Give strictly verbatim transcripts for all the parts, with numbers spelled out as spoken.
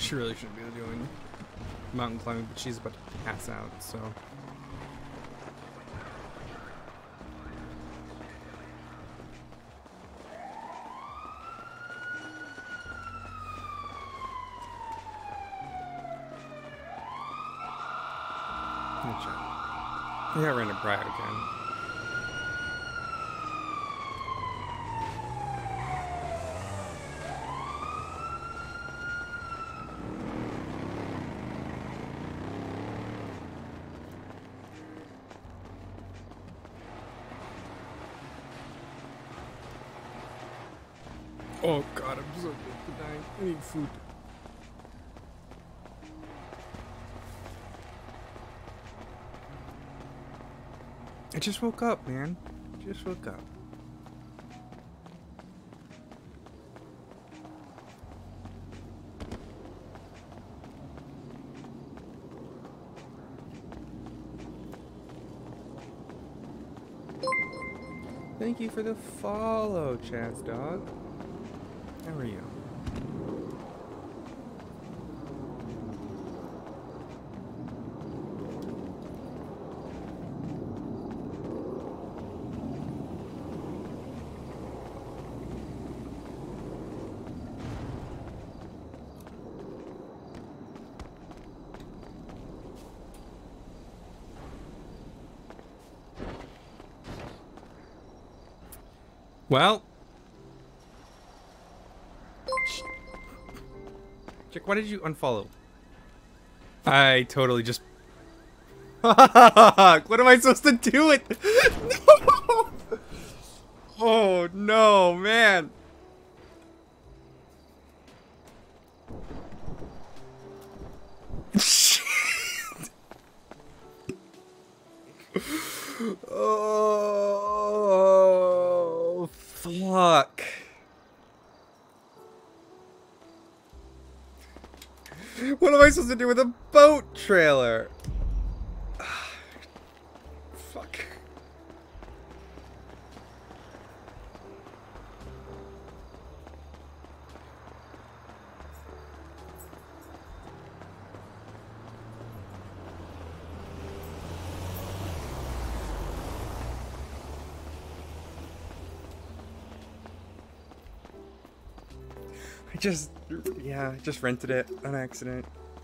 She really shouldn't be doing mountain climbing, but she's about to pass out, so. Yeah, ran a brat again. Oh god, I'm so close to dying. I need food. I just woke up, man. Just woke up. Thank you for the follow, Chaz Dog. How are you? Well, Chick, why did you unfollow? I totally just. What am I supposed to do with? No! Oh no, man! Shit! Oh, fuck. What am I supposed to do with a boat trailer? Fuck. I just, yeah, just rented it on accident.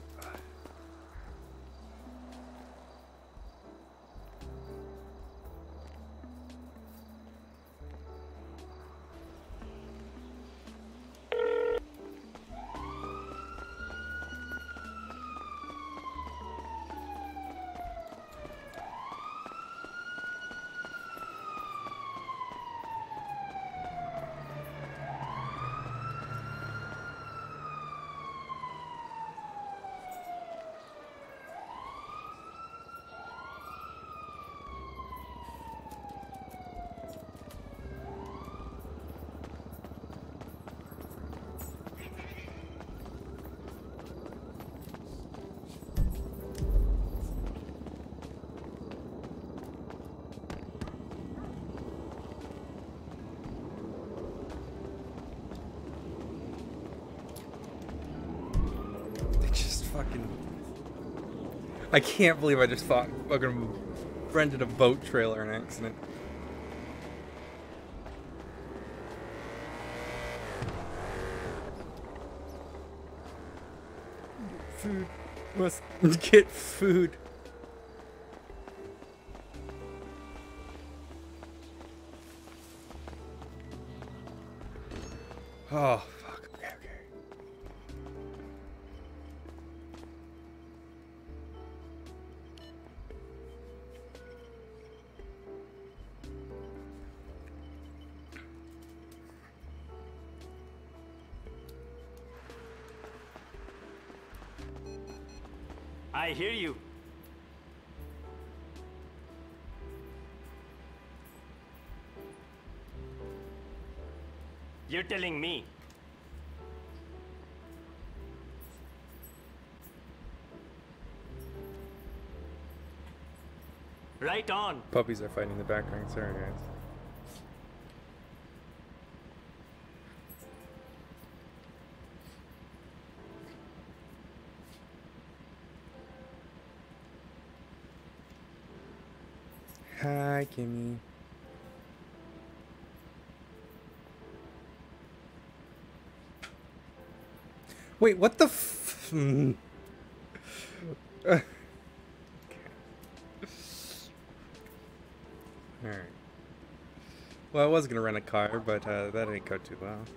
I can't believe I just thought fucking rented a boat trailer in an accident. Food. Must get food. Oh, fuck. Okay, okay. I hear you. You're telling me. Right on. Puppies are fighting in the background. Sorry, guys. Hi, Kimmy. Wait, what the f- mm. Uh, Alright. Well, I was gonna rent a car, but uh, that didn't go too well.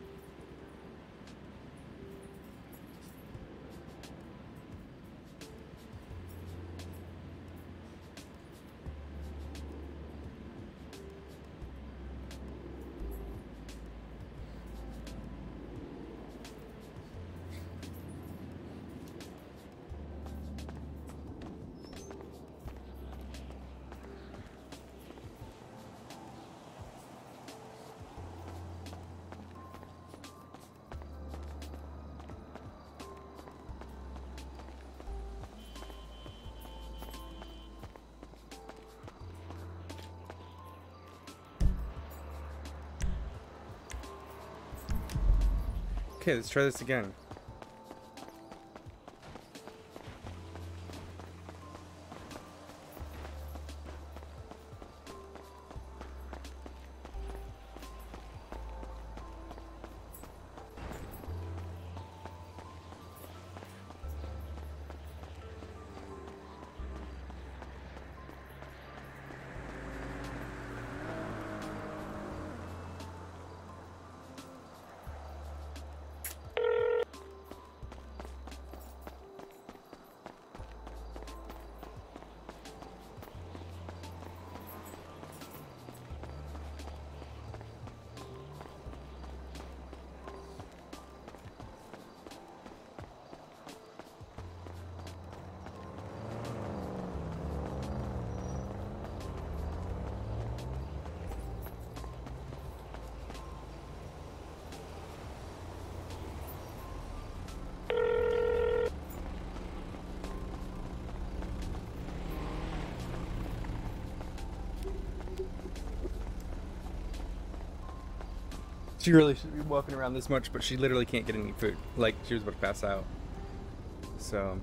Okay, let's try this again. She really should be walking around this much, but she literally can't get any food. Like, she was about to pass out. So...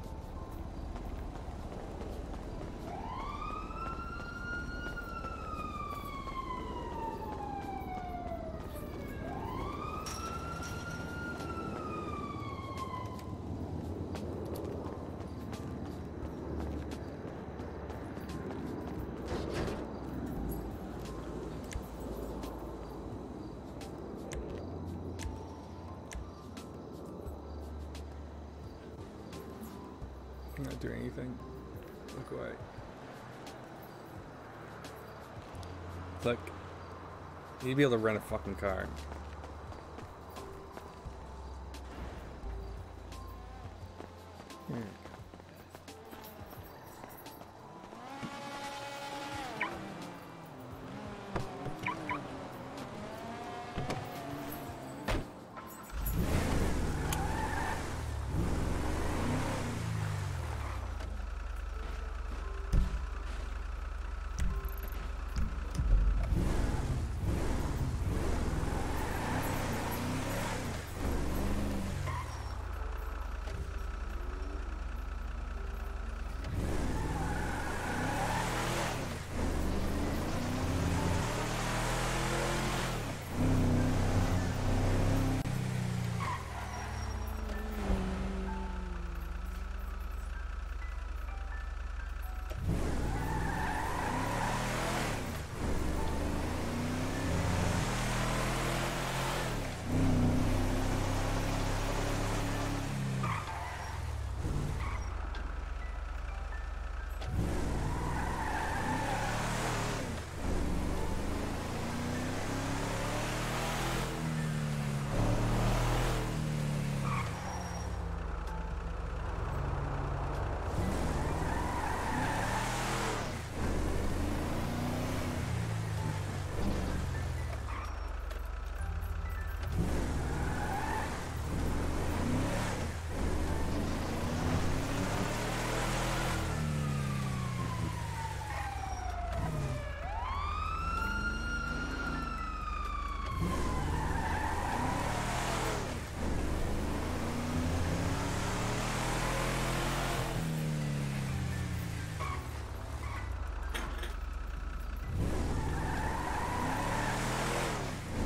I'm not doing anything. Look away. Look. You need to be able to rent a fucking car. Hmm.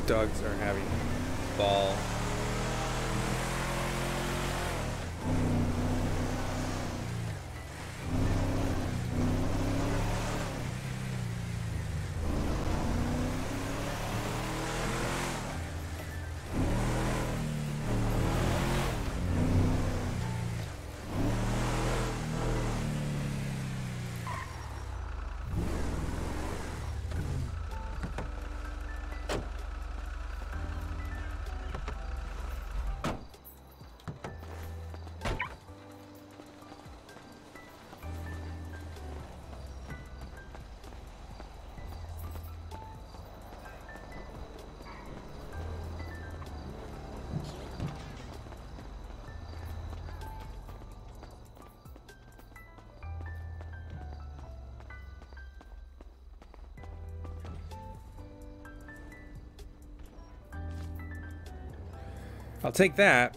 Dogs are having a ball. I'll take that.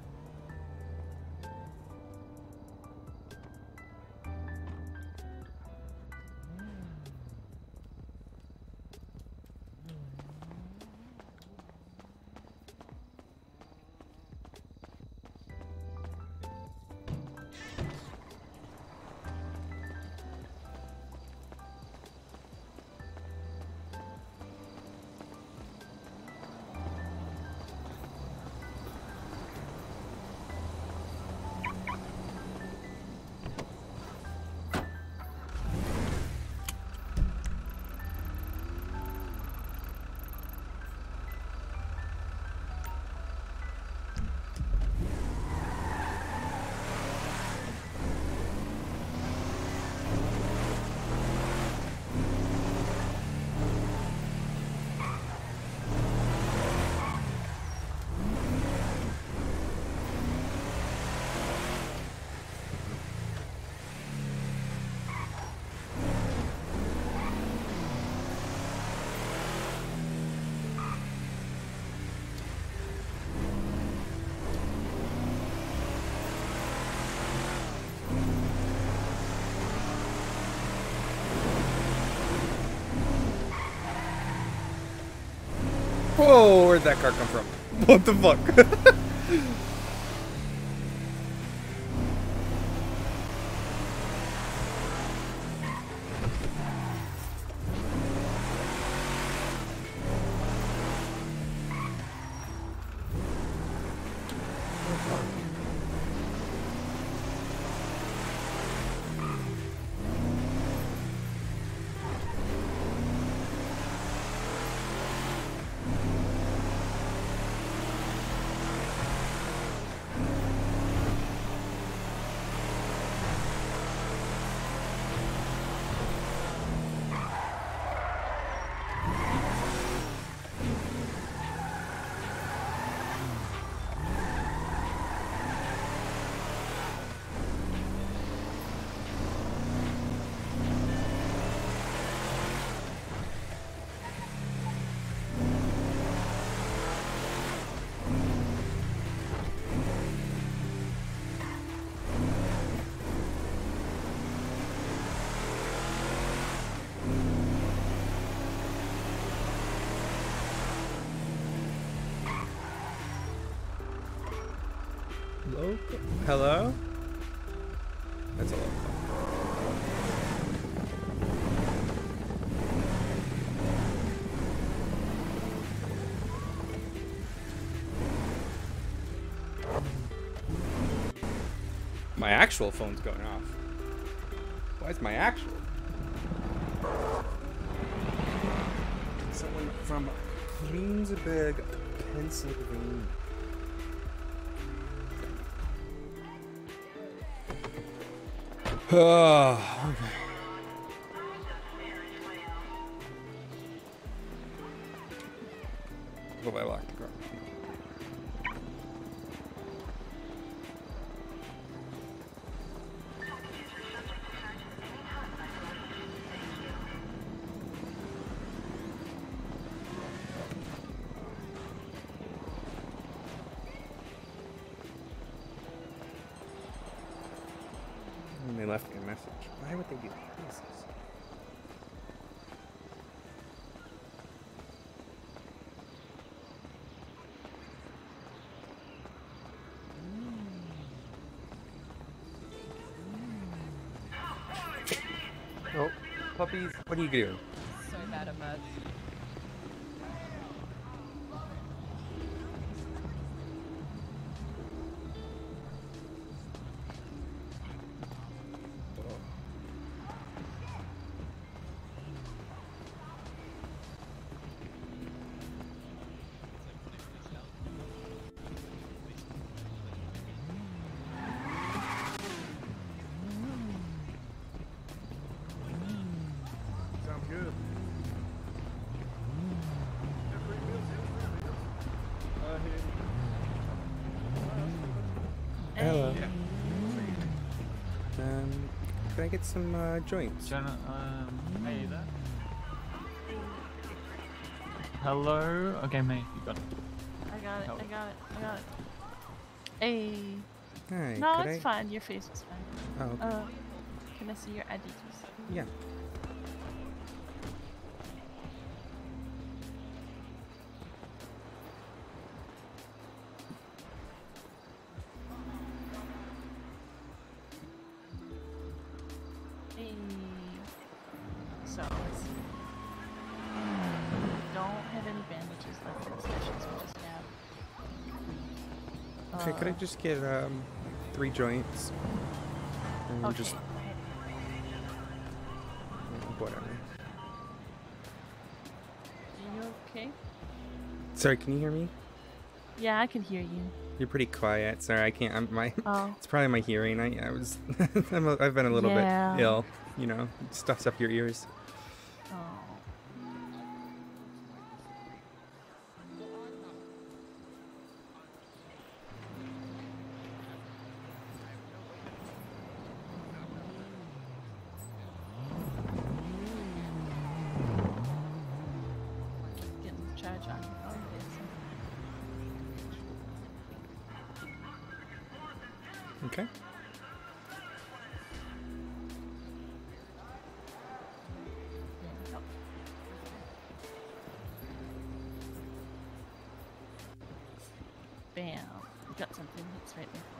Whoa, where'd that car come from? What the fuck? Local? Hello? That's a local. My actual phone's going off. Why is my actual? Someone from Queensburg, Pennsylvania. Oh, okay. Hope I locked the car. And they left me a message. Why would they do this? puppies? What are you doing? So bad at maths. Sounds good. Hello. Um, can I get some uh, joints? Jenna, um, hey there. Hello? Okay, mate, you got it. I got it, Help. I got it, I got it. Hey. Hi. No, could it's I... fine. Your face is fine. Oh, okay. Uh, can I see your I D, please? Yeah. Hey. So, let's see. Don't have any bandages left in the sessions we just have. Okay, could I Uh, just get um three joints? And Okay. just whatever. Are you okay? Sorry, can you hear me? Yeah, I can hear you. You're pretty quiet. Sorry, I can't. I'm my. Oh. It's probably my hearing. I I was. I'm a, I've been a little Yeah. bit ill. You know, stuffs up your ears. Oh. Getting the charge on your phone, Vincent. Okay. Yeah, no. Bam. You got something that's right there.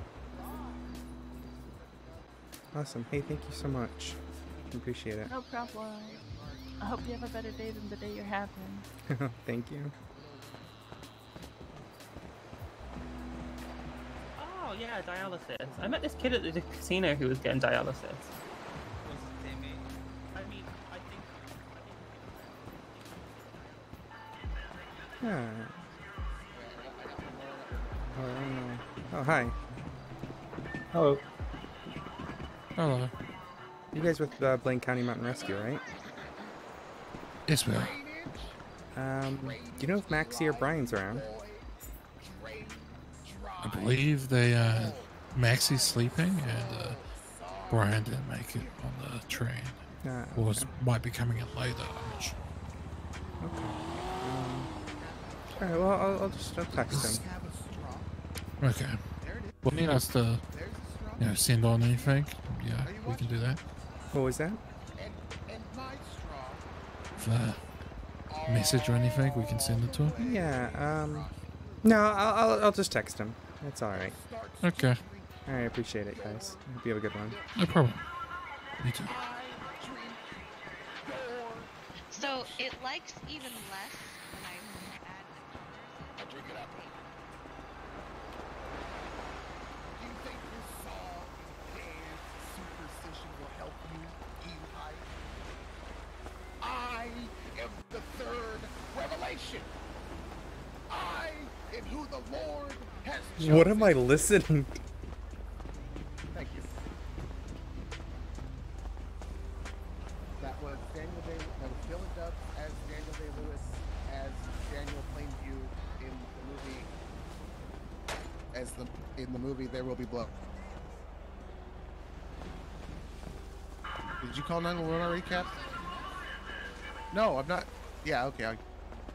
Awesome. Hey, thank you so much. Appreciate it. No problem. I hope you have a better day than the day you're having. Thank you. Oh yeah, dialysis. I met this kid at the casino who was getting dialysis. I mean, I think. Yeah. Oh, I don't know. Oh, hi. Hello. Hello. You guys with uh, Blaine County Mountain Rescue, right? Yes, we are. Um, do you know if Maxie or Brian's around? I believe they, uh, Maxie's sleeping and, uh, Brian didn't make it on the train. Uh, Or was, might be coming in later, I'm not sure. okay. Um, Alright, well, I'll, I'll just I'll text him. Okay. Well, need us to, you know, send on anything? Yeah, we can do that. What was that? If, uh, message or anything, we can send it to him. Yeah, um... No, I'll, I'll, I'll just text him. It's alright. Okay. Alright, I appreciate it, guys. Hope you have a good one. No problem. You too. So it likes even less when I add the colors. I drink it up. Do you think this song and superstition will help you, Eli? I am the third revelation. I am who the Lord has chosen. What am I listening to? Thank you. That was Daniel Day. That was Dylan Dubs as Daniel Day Lewis as Daniel Plainview in the movie. As the in the movie There Will Be Blood. Did you call nine one one already, Cap? No, I'm not. Yeah, okay. I,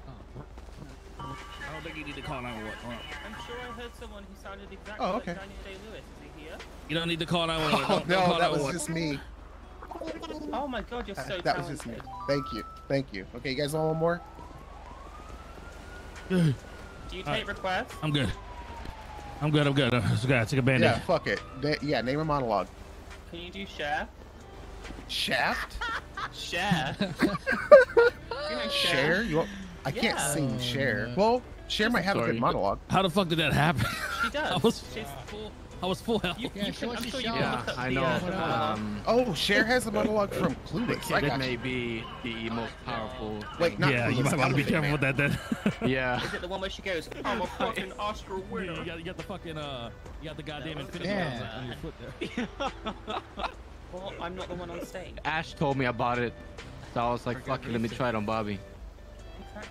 I don't think you need to call nine one one. I'm sure I heard someone who sounded exactly Oh, okay. like Daniel Day-Lewis. Is he here? You don't need to call nine one one. oh Don't, don't no, call that was nine one one. just me. Oh my god, you're so that talented. was just me. Thank you, thank you. Okay, you guys want one more? Do you take Alright. requests? I'm good. I'm good. I'm good. I just gotta take a band-aid. Yeah, fuck it. Da- yeah, name a monologue. Can you do share? Shaft? Cher. You know Cher? You want, I can't Yeah. sing Cher. Well, Cher might have a Sorry. good monologue. How the fuck did that happen? She does. I was She's full. I was full health. You, you can, I'm sure you can Yeah, look up I the, know. uh, the monologue. Um, Oh, Cher has a monologue from the Clueless. I kid got may you. be the most powerful. Wait, not yeah, you Clueless, might want to be Elephant careful Man. with that then. Yeah. Is it the one where she goes, I'm a fucking Oscar Yeah, winner? you, got, you got the fucking uh, you got the goddamn infinity Yeah. on your foot there. Well, I'm not the one on stage. Ash told me about it, so I was like, "Fuck it, let me try it on Bobby." Exactly.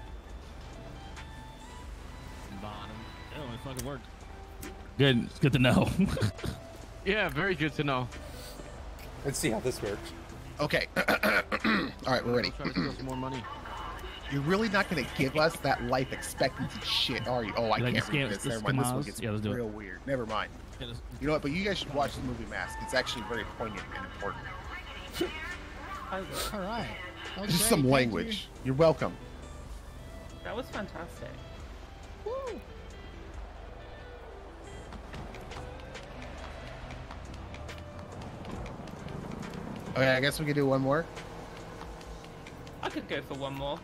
Oh, it fucking worked. Good. It's good to know. Yeah, very good to know. Let's see how this works. Okay. All right, we're ready. Trying to steal some more money. You're really not going to give us that life expectancy shit, are you? Oh, I Like can't scam- read this. the Never mind. This one scammers? gets Yeah, let's do it. real weird. Never mind. Yeah, let's- You know what? But you guys should watch the movie Mask. It's actually very poignant and important. I will. All right. Okay, Just some thank language. You're welcome. That was fantastic. Woo. Okay, I guess we could do one more. I could go for one more.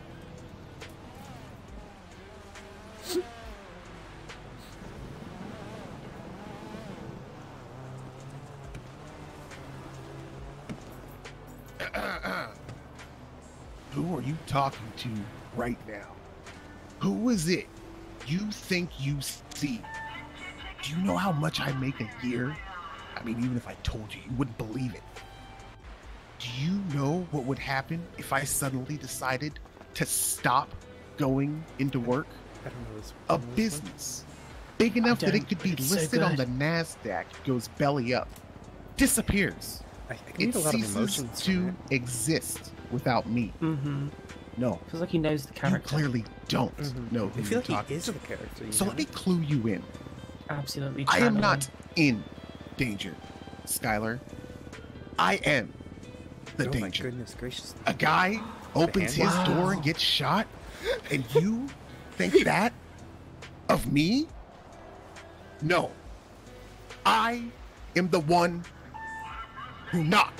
Who are you talking to right now? Who is it you think you see? Do you know how much I make a year? I mean, even if I told you, you wouldn't believe it. Do you know what would happen if I suddenly decided to stop going into work? I don't know this. A business big enough that it don't, could but be it's so listed on the good. NASDAQ goes belly up, disappears. I, I can It read a lot of ceases emotions to from it. exist without me. Mm-hmm. No, Feels like he knows the you character. clearly don't Mhm. know I who feel you're like talking he is to. the character. You So know? let me clue you in. Absolutely. I am channeling. not in danger, Skylar. I am the Oh my danger. goodness gracious! A guy opens his hand? door and gets shot, and you think that of me? No. I am the one who knocked.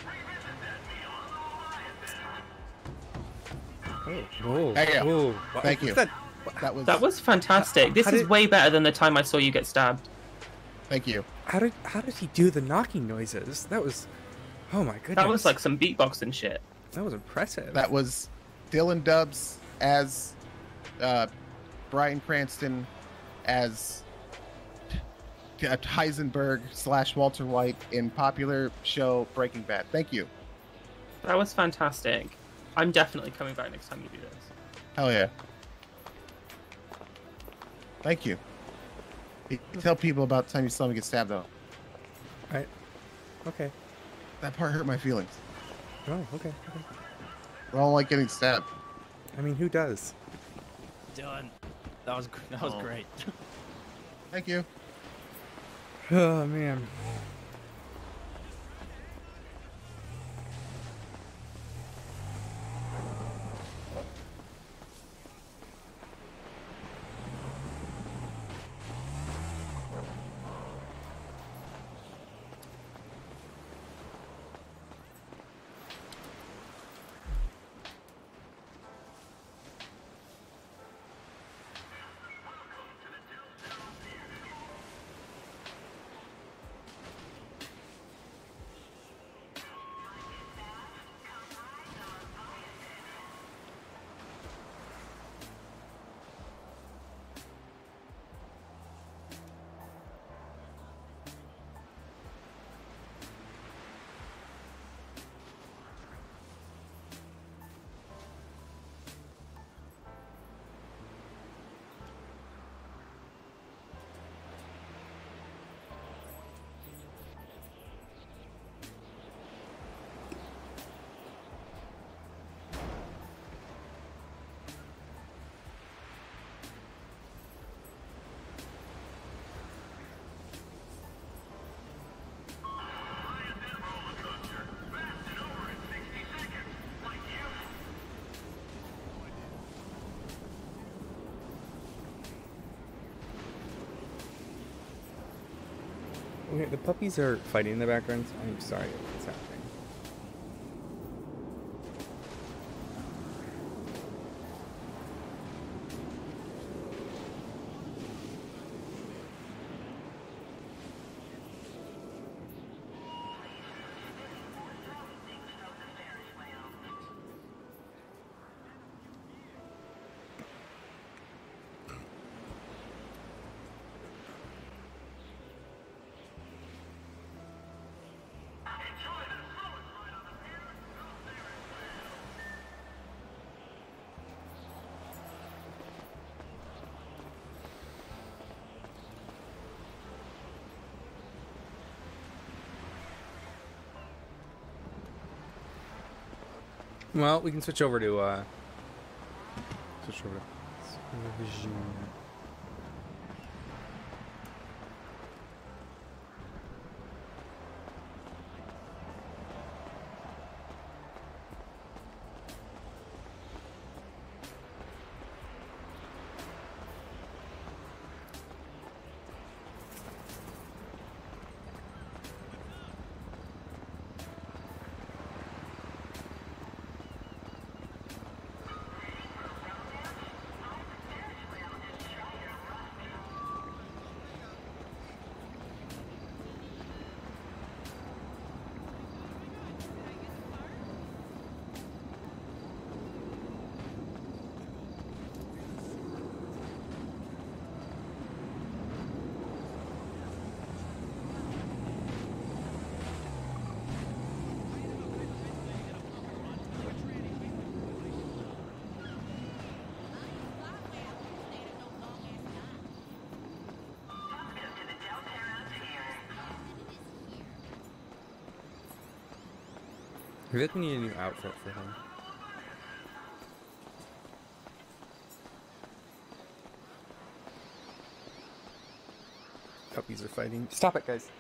Oh, oh, There you go. oh. Wow, Thank was you. That, That was. That was fantastic. This How is did- way better than the time I saw you get stabbed. Thank you. how did how did he do the knocking noises? That was, oh my goodness. That was like some beatboxing shit. that was impressive. That was Dylan Dubs as uh, Bryan Cranston as uh, Heisenberg slash Walter White in popular show Breaking Bad. Thank you. That was fantastic. I'm definitely coming back next time you do this. Hell yeah. Thank you. You tell people about the time you saw me get stabbed though. I, okay. That part hurt my feelings. Oh, okay. okay. I don't like getting stabbed. I mean, who does? Dylan, that was gr- that was Oh. great. Thank you. Oh man. Okay, the puppies are fighting in the background. I'm sorry if it's happening. Well, we can switch over to uh switch over to television. I feel like we need a new outfit for him. Puppies are fighting. Stop it, guys.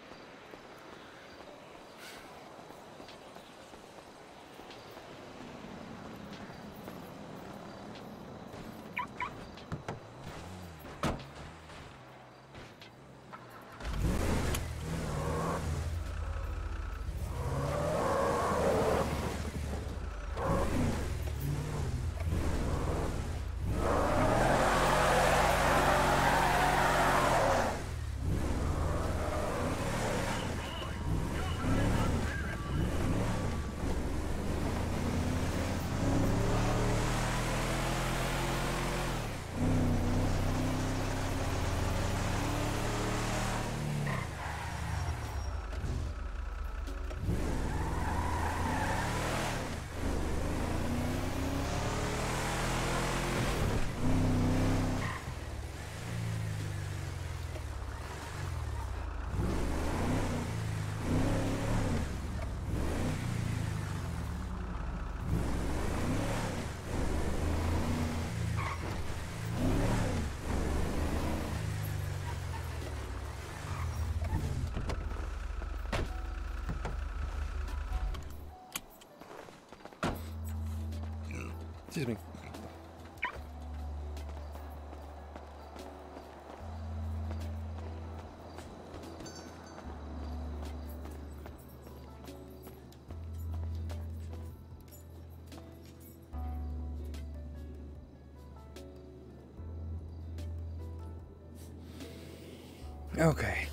Excuse me. Okay.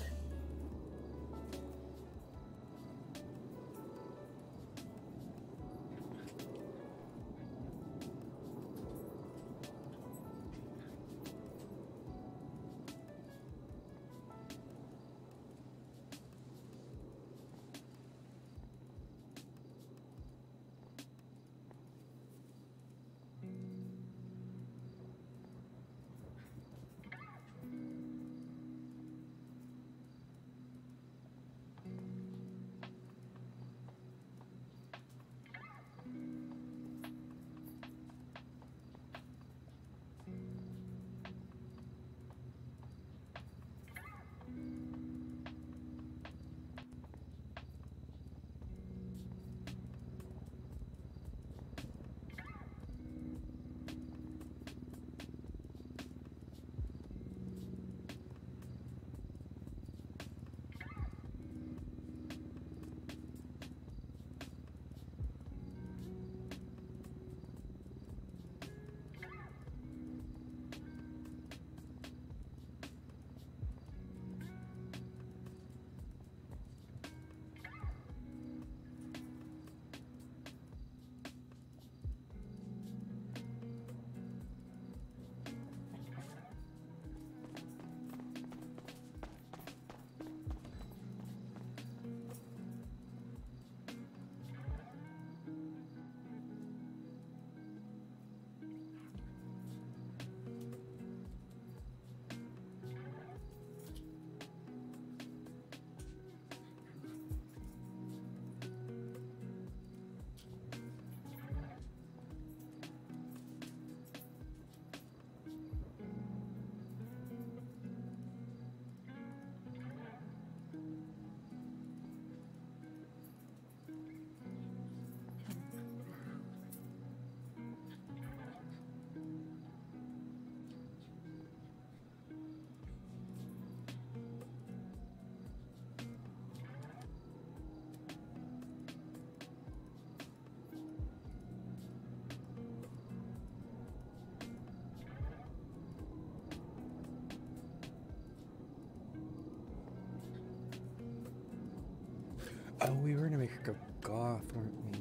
Oh, we were gonna make her go goth, weren't we?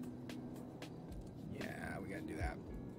Yeah, we gotta do that.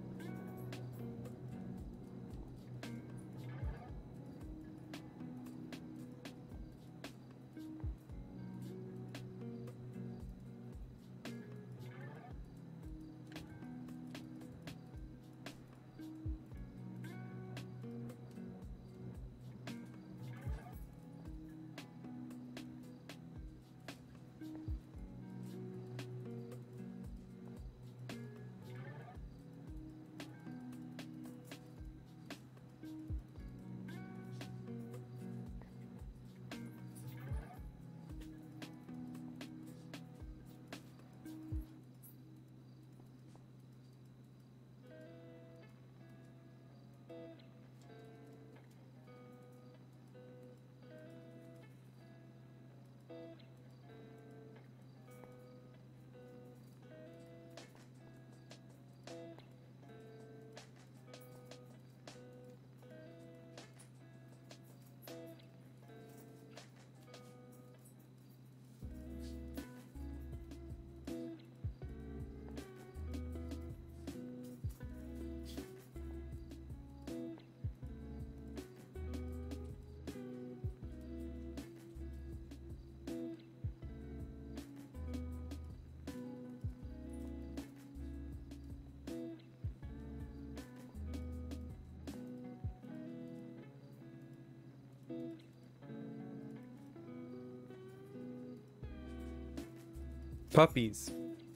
Puppies.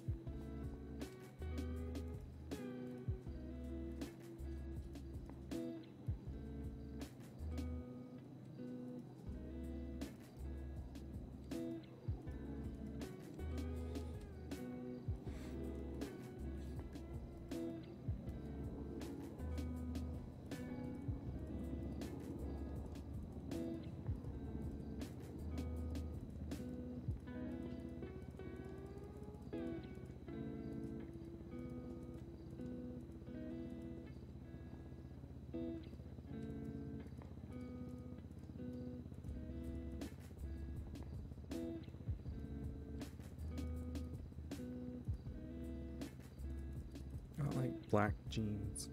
I like black jeans.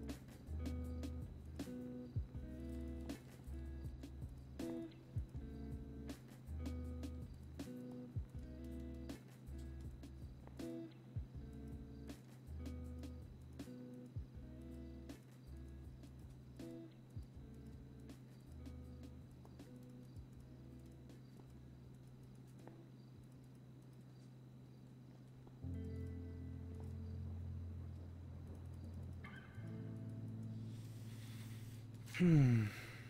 Hmm.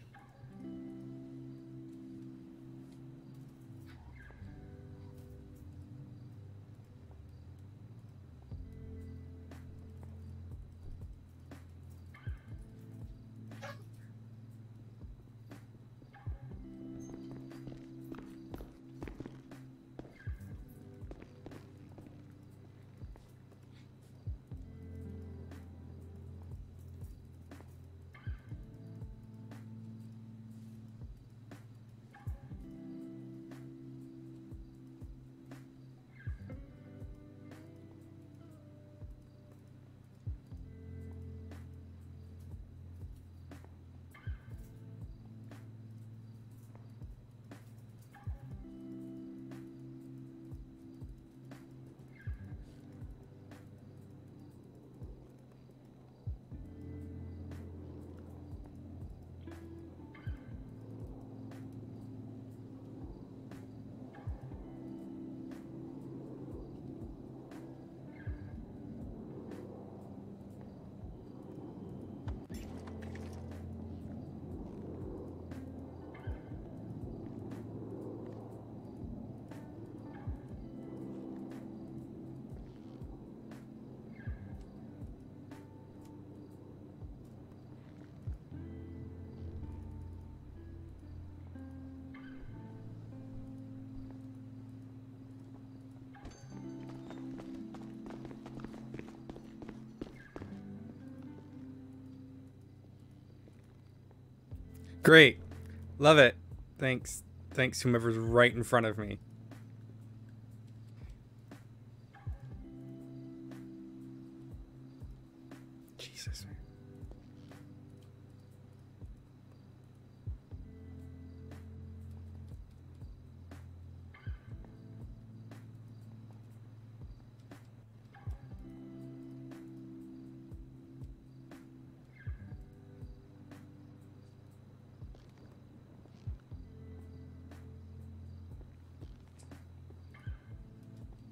Great. Love it. Thanks. Thanks, whomever's right in front of me.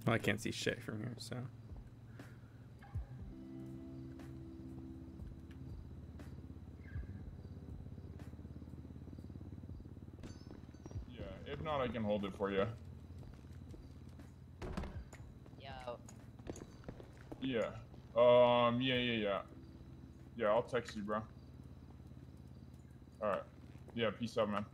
Well, I can't see shit from here, so. Yeah, if not, I can hold it for you. Yo. Yeah. Um, yeah, yeah, yeah. Yeah, I'll text you, bro. Alright. Yeah, peace out, man.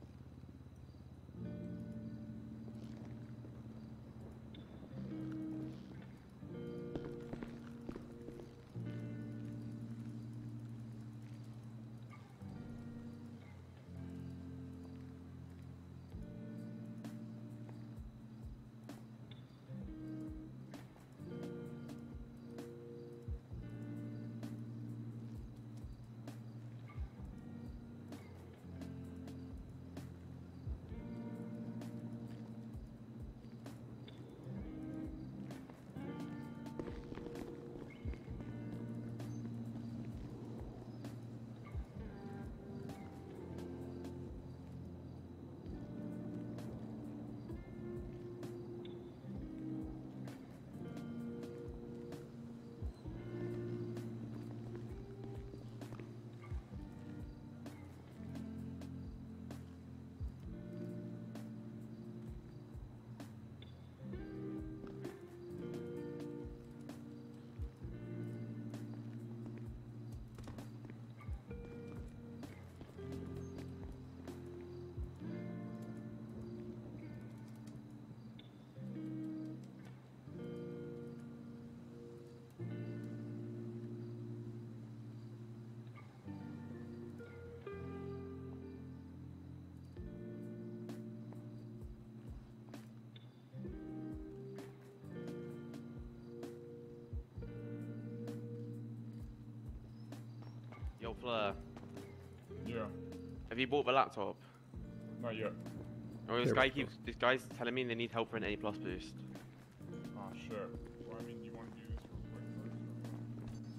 Yo, Fleur. Yeah. Have you bought the laptop? Not yet. Oh, this There guy we go. keeps. This guy's telling me they need help for an A plus boost. Ah, sure. Well, I mean, you want to do this real quick first?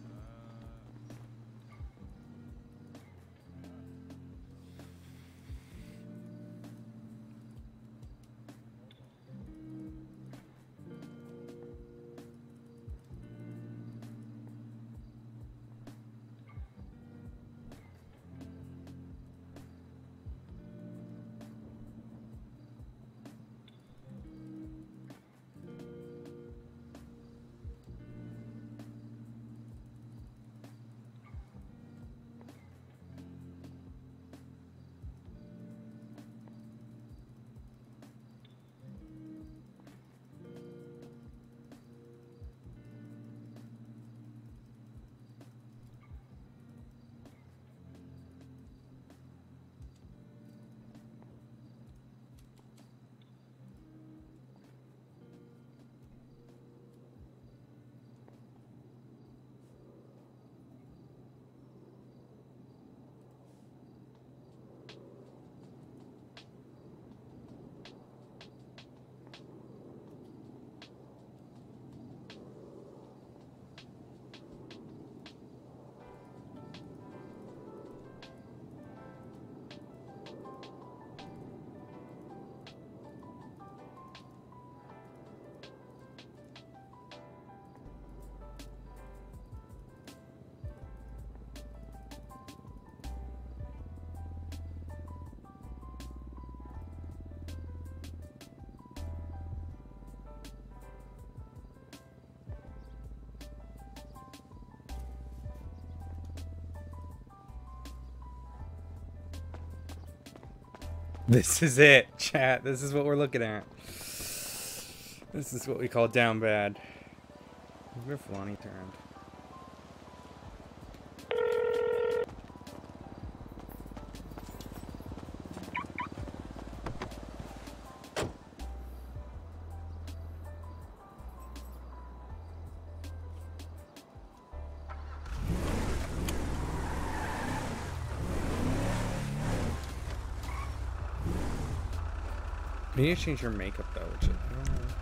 This is it, chat. This is what we're looking at. This is what we call down bad. Where Flonnie turned. You need to change your makeup though, which is, I don't know.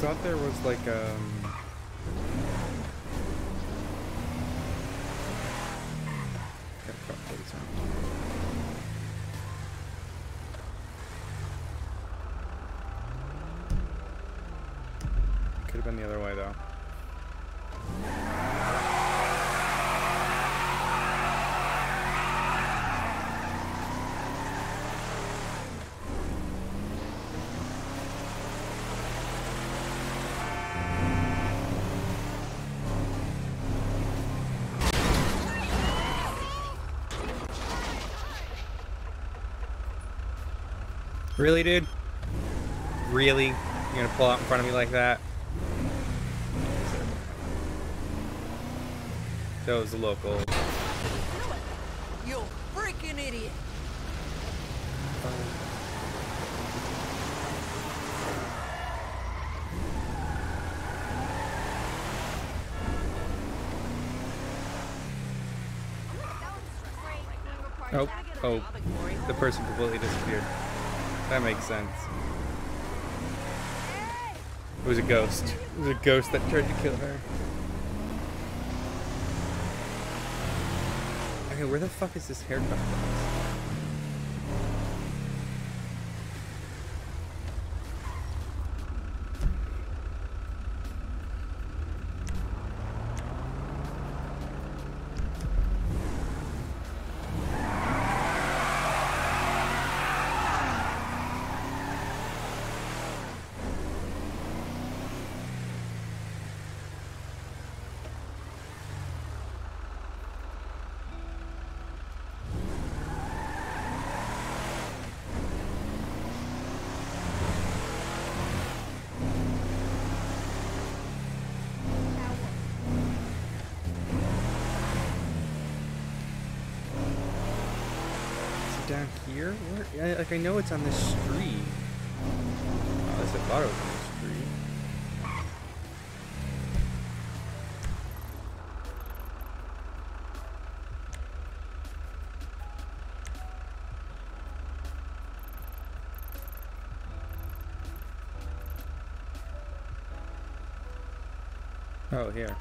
thought there was like um. Gotta cut these out. Could have been the other way though. Really, dude? Really? You're gonna pull out in front of me like that? That was a local. You freaking idiot! Oh, oh, the person completely disappeared. That makes sense. It was a ghost. It was a ghost that tried to kill her. Okay, where the fuck is this haircut place? Down here? Where? I, like I know it's on this street. Oh, at least I thought it was on the street. Oh, here.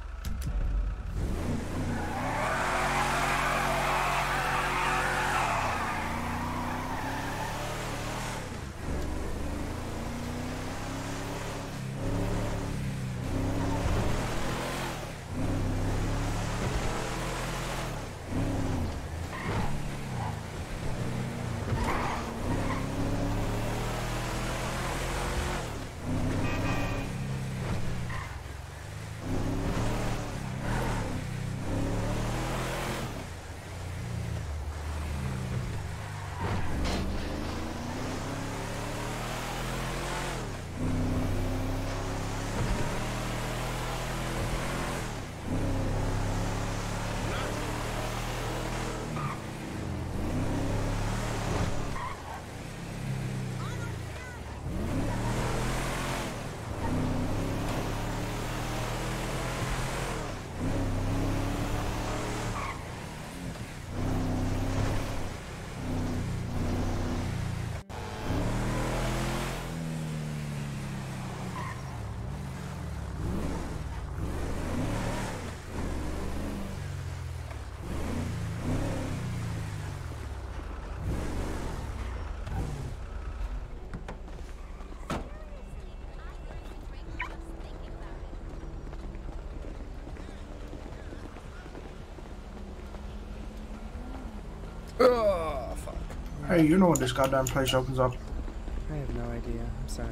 Oh, fuck. Hey, you know when this goddamn place opens up? I have no idea. I'm sorry.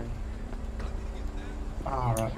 Alright.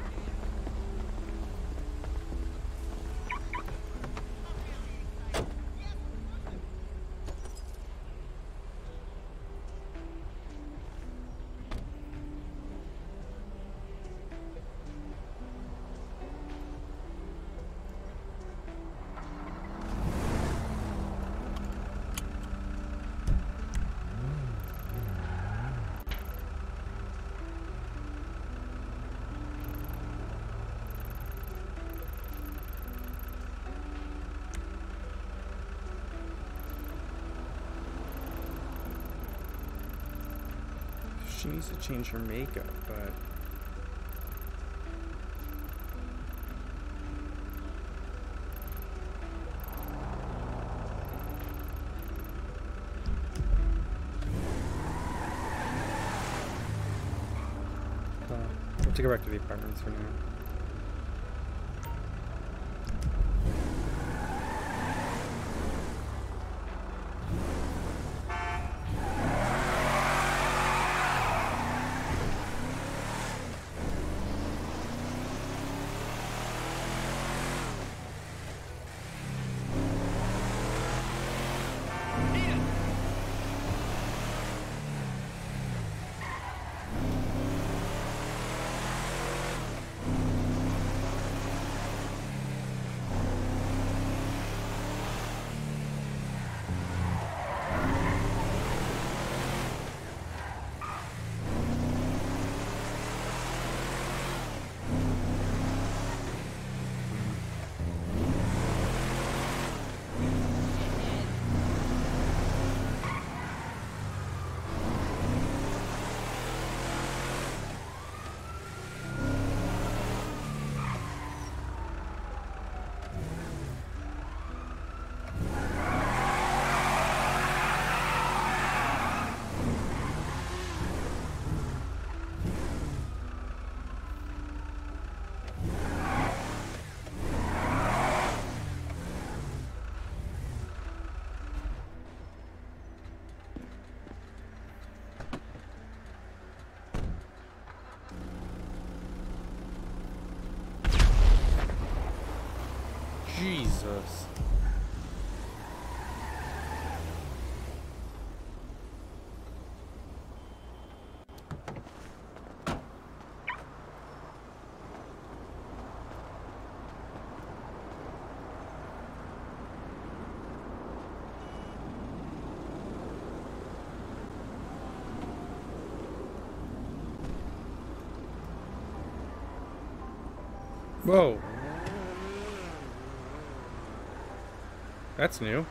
She needs to change her makeup, but have to go back to the apartments for now. Jesus. Whoa. That's new.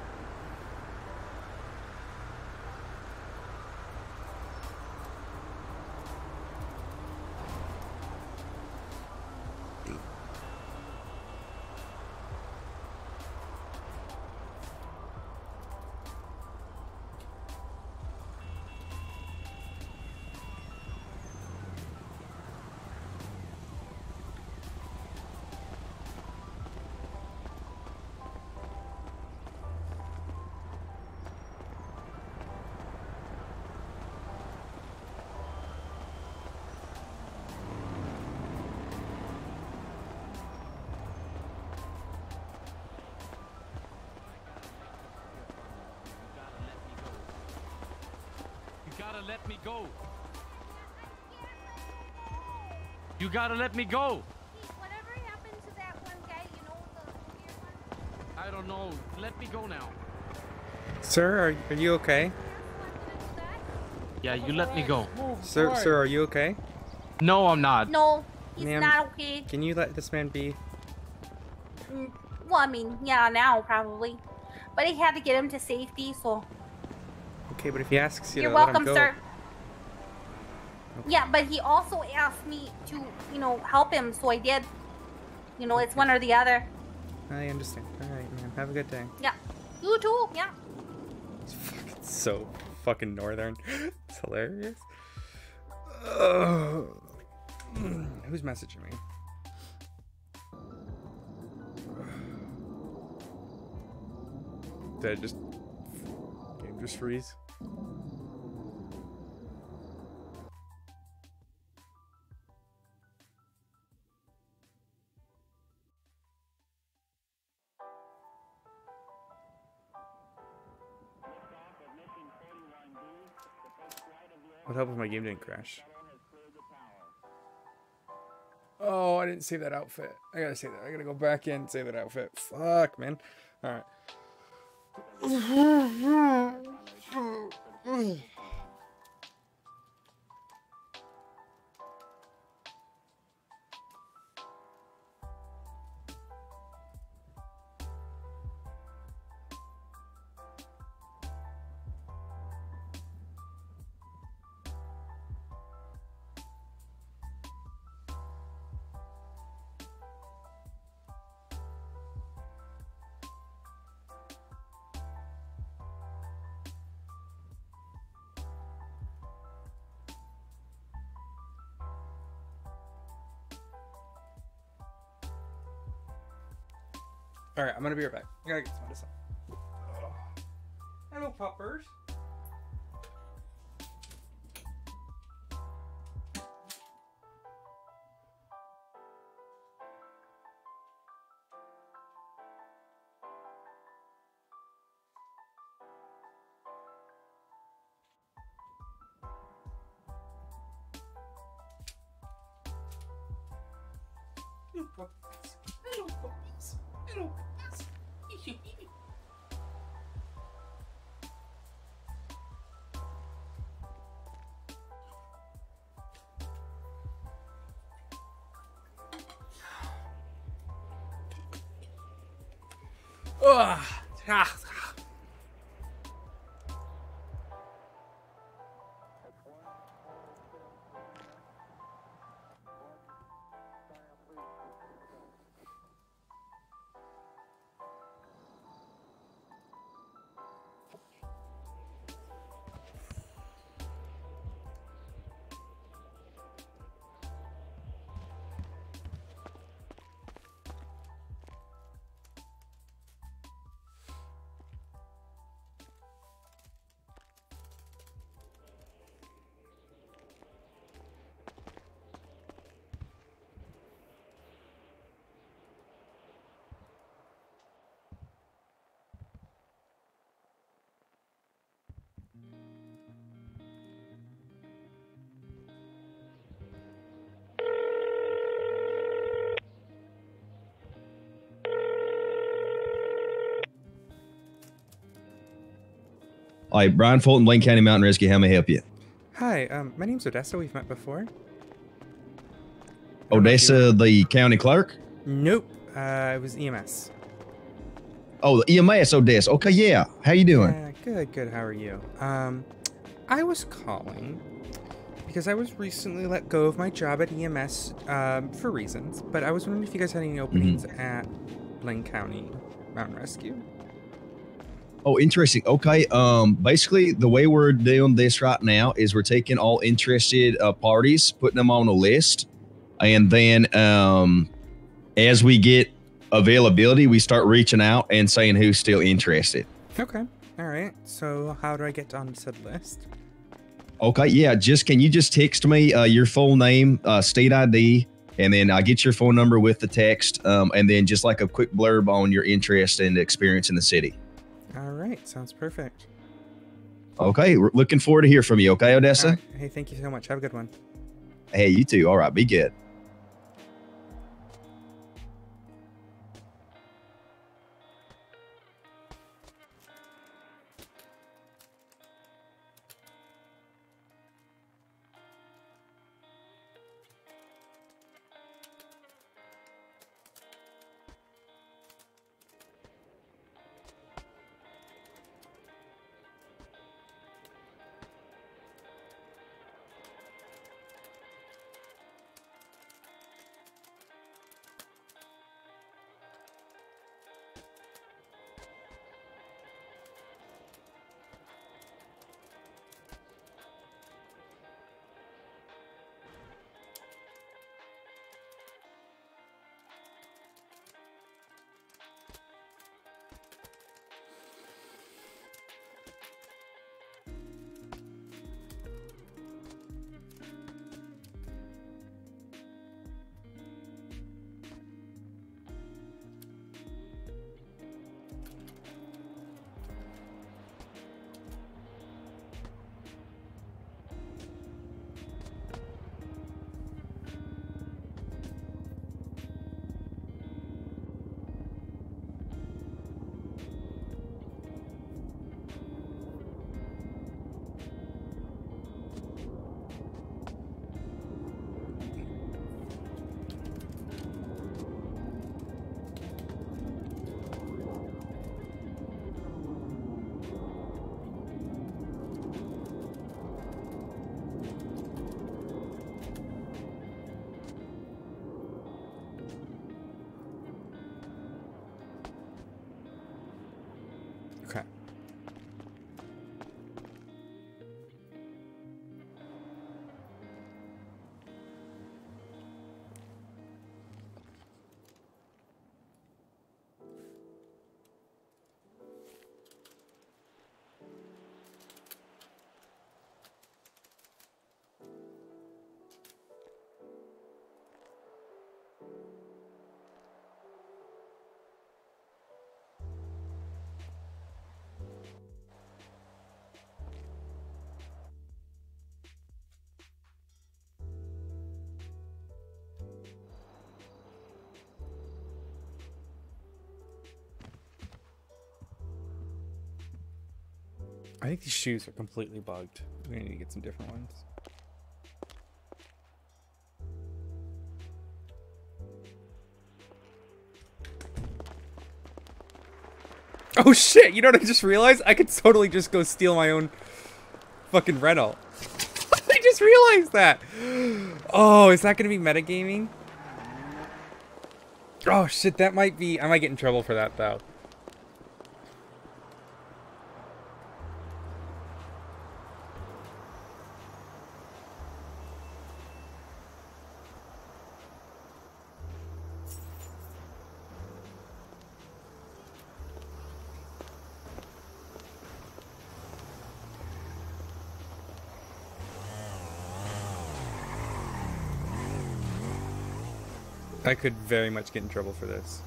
gotta let me go. You gotta let me go. Whatever happened to that one guy, you know, the weird one? I don't know. Let me go now. Sir, are, are you okay? Yeah, you let me go. Sir, sir, are you okay? No, I'm not. No, he's Ma'am, not okay. Can you let this man be? Mm, well, I mean, yeah, now probably. But I had to get him to safety, so... Okay, but if he asks you You're to let him welcome, go. sir. Yeah, but he also asked me to, you know, help him, so I did. You know, it's one or the other. I understand. All right, man. Have a good day. Yeah. You too, yeah. It's so fucking northern. It's hilarious. Ugh. Who's messaging me? Did I just game just freeze? What help if my game didn't crash? Oh, I didn't save that outfit. I gotta save that. I gotta go back in and save that outfit. Fuck, man. Alright. Alright, I'm gonna be right back. I gotta get some medicine. Hello, puppers. Hello, puppies. Hello, puppies. Hello, puppies. Ugh. Ah. All right, Brian Fulton, Blaine County Mountain Rescue. How may I help you? Hi, um, my name's Odessa. We've met before. Odessa, the county clerk? Nope. Uh, it was E M S. Oh, the E M S Odessa. Okay, yeah. How you doing? Yeah, good, good. How are you? Um, I was calling because I was recently let go of my job at E M S um, for reasons, but I was wondering if you guys had any openings Mm-hmm. at Blaine County Mountain Rescue. Oh, interesting. Okay. Um, basically, the way we're doing this right now is we're taking all interested uh, parties, putting them on a list, and then um, as we get availability, we start reaching out and saying who's still interested. Okay. All right. So how do I get on said list? Okay. Yeah. Just can you just text me uh, your full name, uh, state I D, and then I get your phone number with the text, um, and then just like a quick blurb on your interest and experience in the city. All right. Sounds perfect. Okay. We're looking forward to hear from you. Okay, Odessa? All right. Hey, thank you so much. Have a good one. Hey, you too. All right. Be good. I think these shoes are completely bugged. We need to get some different ones. Oh shit, you know what I just realized? I could totally just go steal my own fucking rental. I just realized that. Oh, is that gonna be metagaming? Oh shit, that might be, I might get in trouble for that though. I could very much get in trouble for this.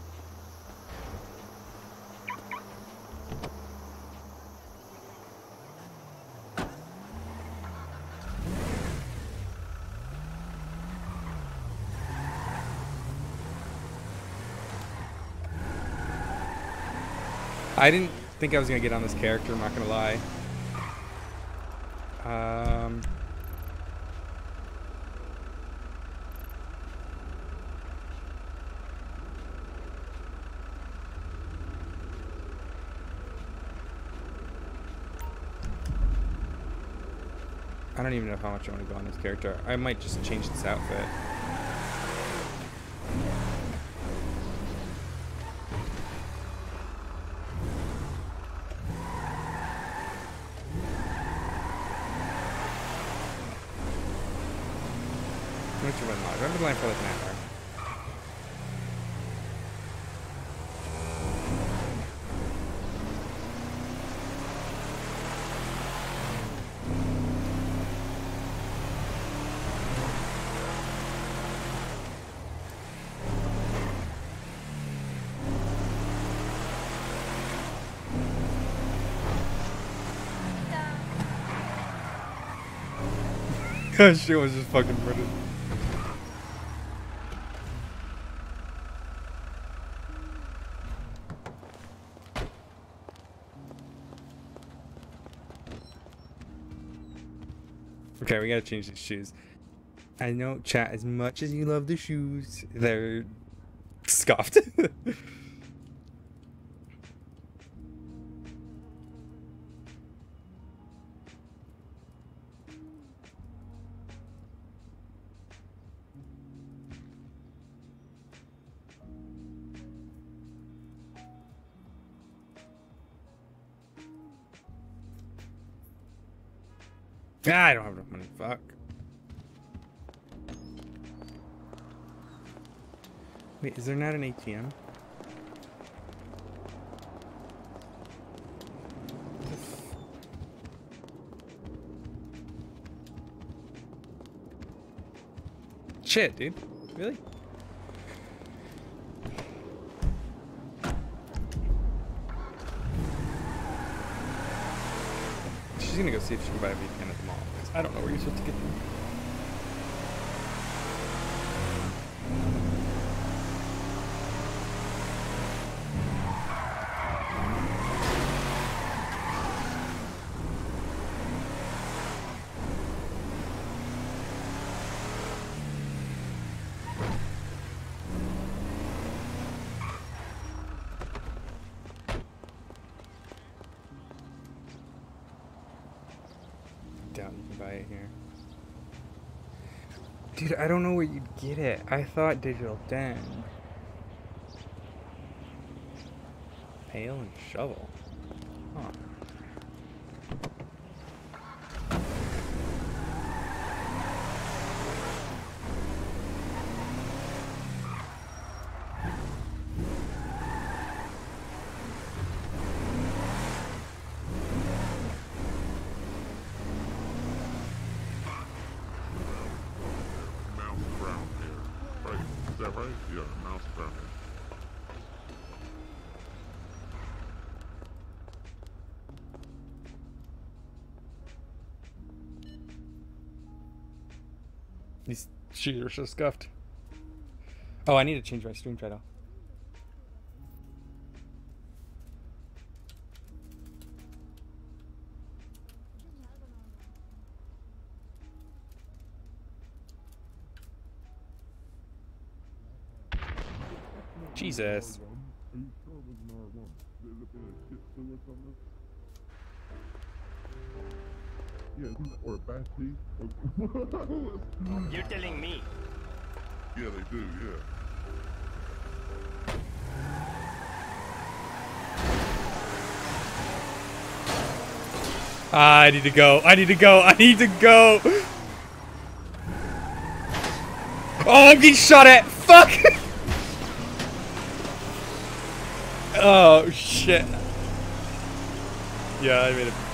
I didn't think I was gonna get on this character, I'm not gonna lie. Um... I don't even know how much I want to go on this character. I might just change this outfit. Which one live? I've been live for like an hour. That shit was just fucking brilliant. Okay, we gotta change these shoes. I know, chat, as much as you love the shoes, they're scuffed. Ah, I don't have enough money. Fuck. Wait, is there not an A T M? Shit, dude. Really? She's gonna go see if she can buy a V P N at the mall, because I don't know where you're supposed to get them. Doubt you can buy it here. Dude, I don't know where you'd get it. I thought Digital Den. Pail and shovel. Huh. These shoes are so scuffed. Oh, I need to change my stream title. Jesus. Yeah, isn't that, or a bad teeth? You're telling me. Yeah, they do, yeah. Ah, I need to go. I need to go. I need to go. Oh, I'm getting shot at. Fuck. Oh, shit. Yeah, I made it.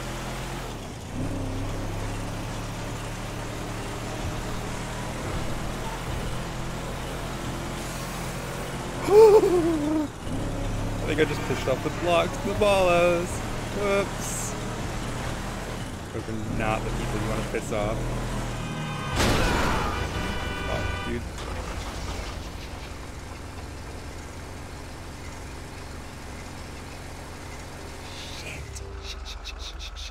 I think I just pushed off the blocks, the ballos. Whoops. Those are not the people you want to piss off. Oh, dude. Shit. Shit, shit, shit, shit, shit, shit.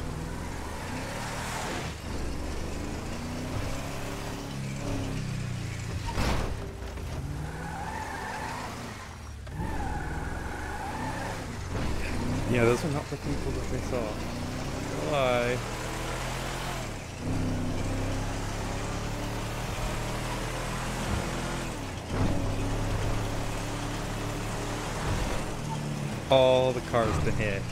Yeah, those are not the people that they saw. Why? All the cars to hit.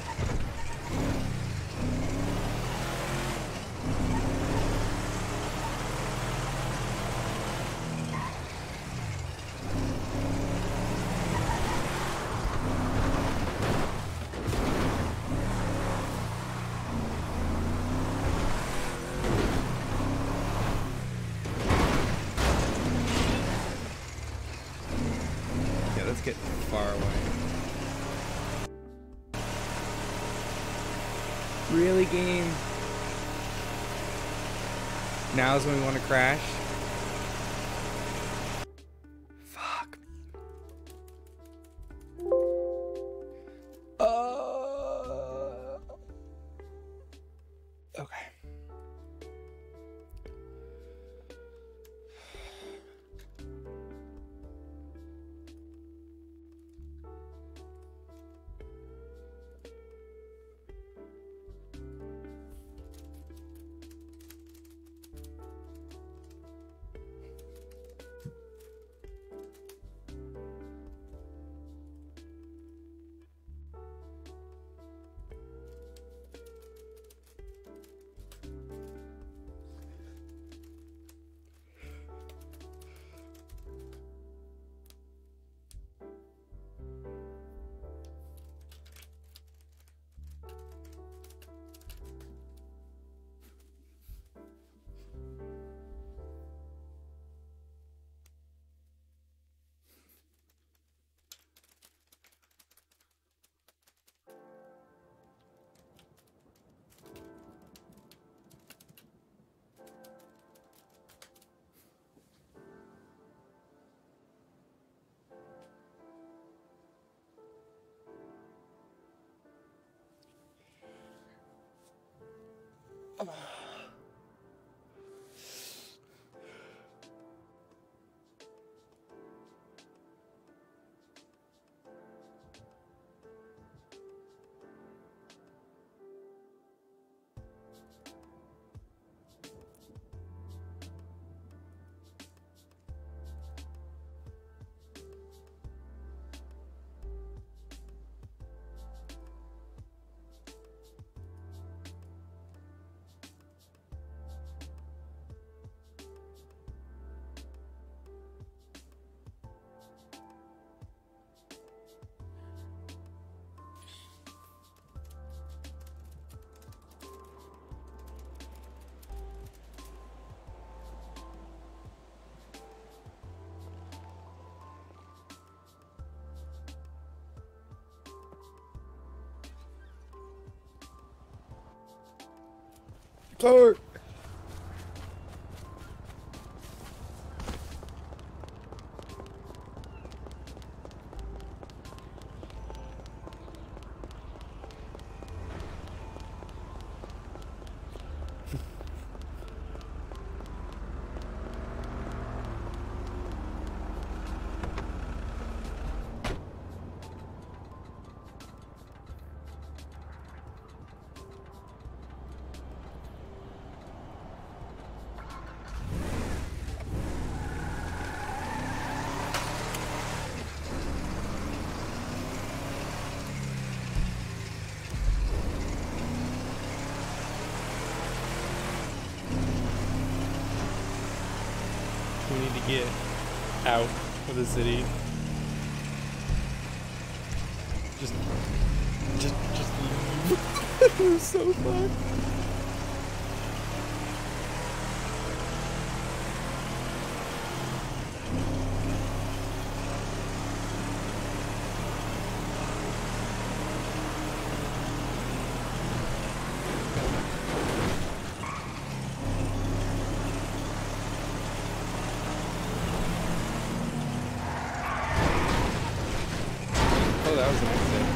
Get far away. Really, game? Now's when we want to crash? Fuck. Uh, okay. Car. We need to get out of the city. Just, just, just leave. It was so fun. Oh, that was an accident.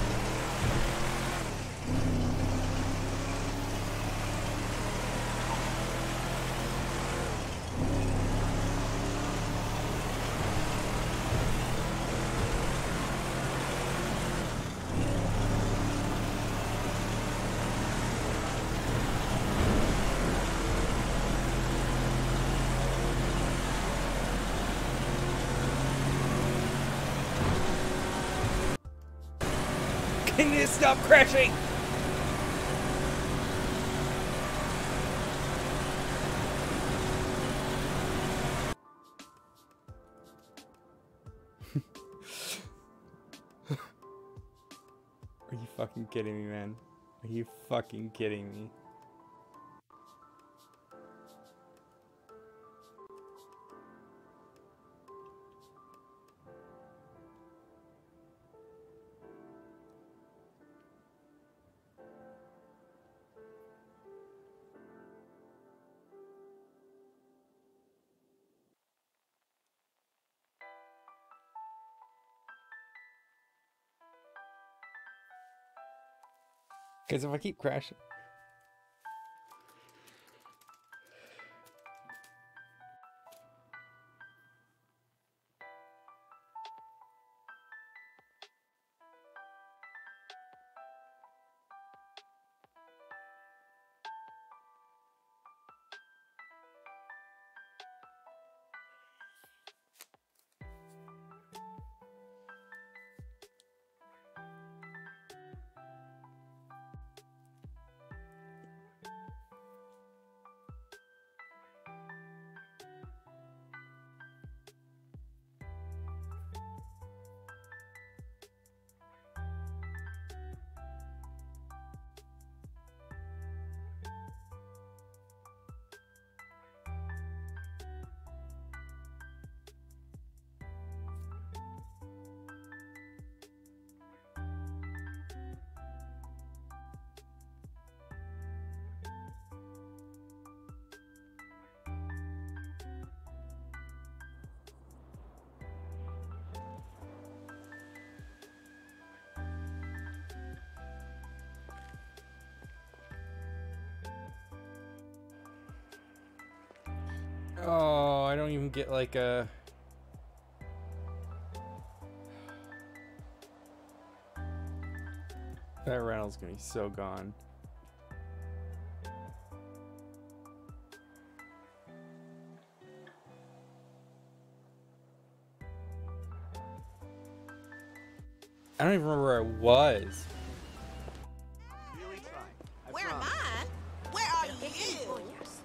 Can you stop crashing? Are you fucking kidding me, man? Are you fucking kidding me? Because if I keep crashing... Oh, I don't even get like a... That rental's gonna be so gone. I don't even remember where I was. Where am I? Where are you?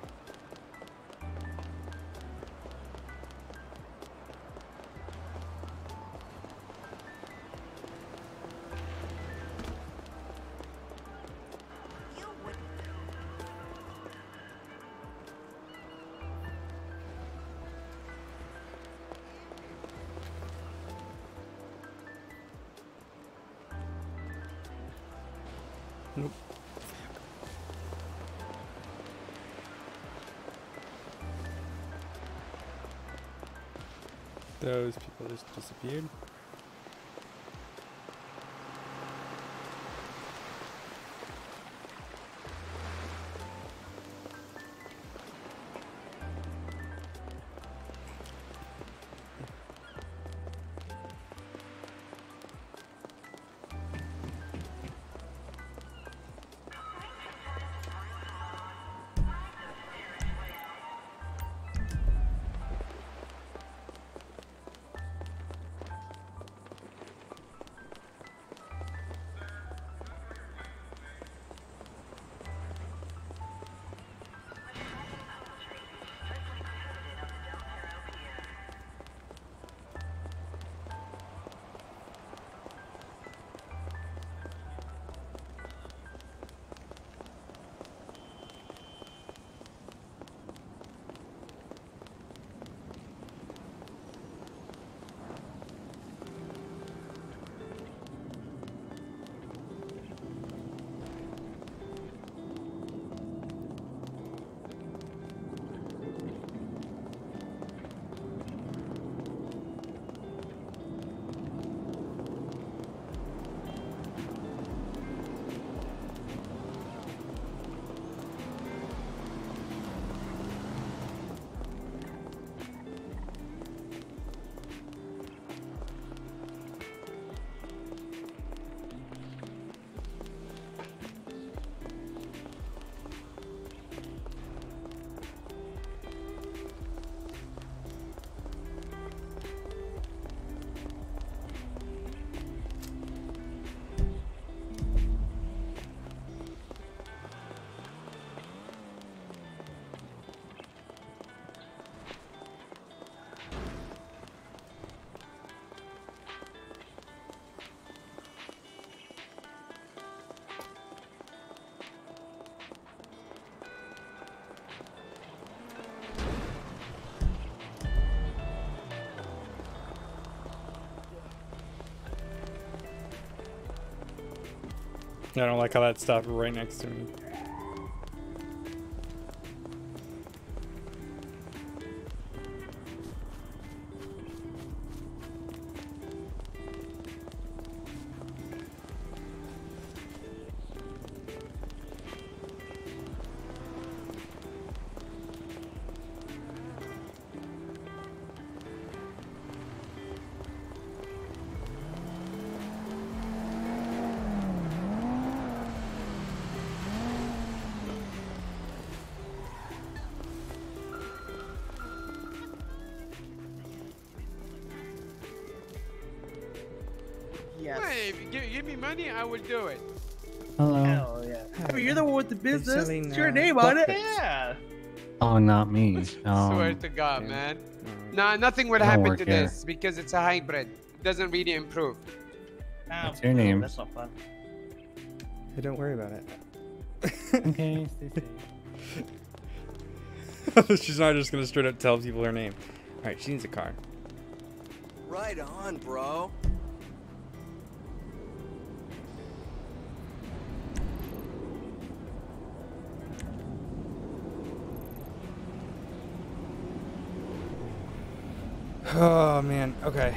Nope. Those people just disappeared. I don't like how that stopped right next to me. Yes. Hey, if you give, give me money, I would do it. Hello. Hell yeah. Oh, you're the one with the business. selling, It's your uh, name on it. Yeah. Oh, not me. Swear Um, to God, yeah. man. Nah, nothing would I don't happen work to here. this because it's a hybrid. It doesn't really improve. Ah, What's your name? That's not fun. Hey, don't worry about it. okay, stay safe. She's not just gonna straight up tell people her name. Alright, she needs a car. Right on, bro. Oh man, okay.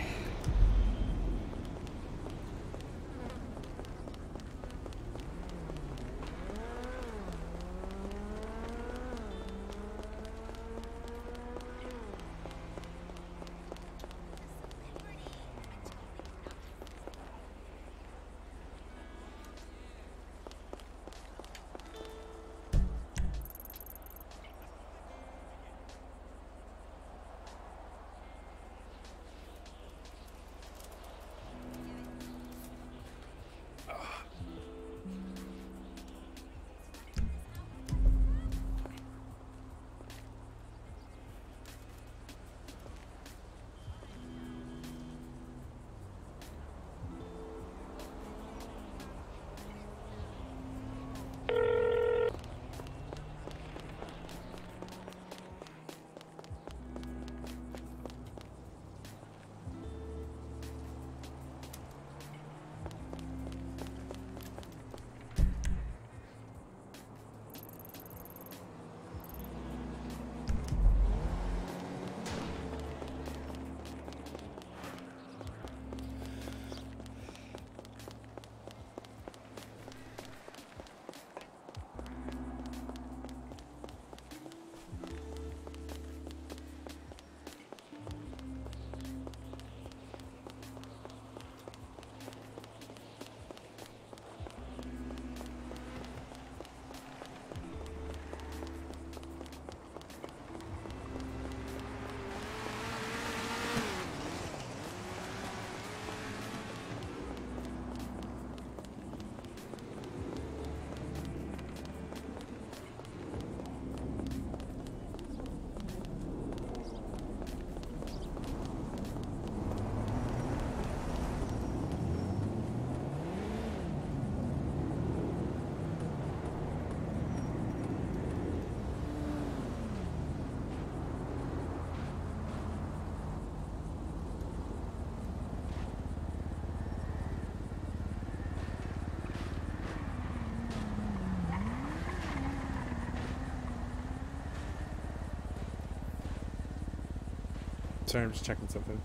Sorry, I'm just checking something.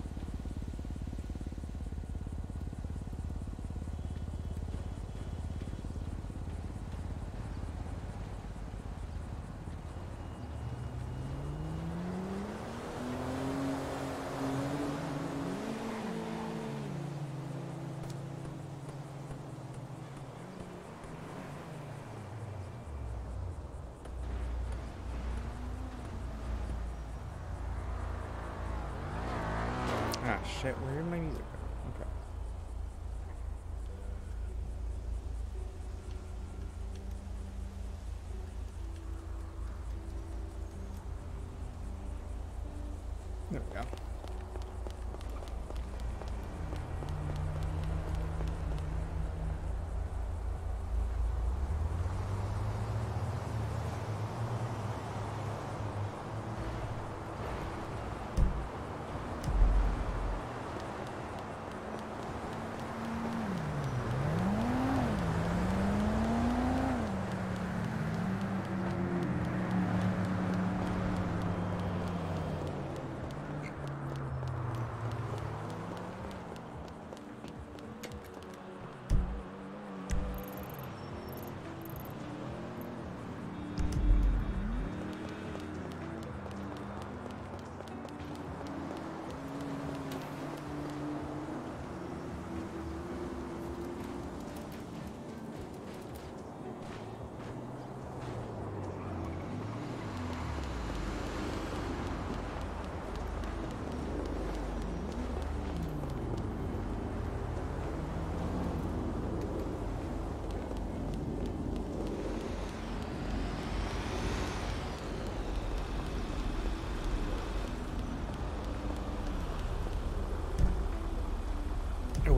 Ah, shit, where did my music go? Okay. There we go.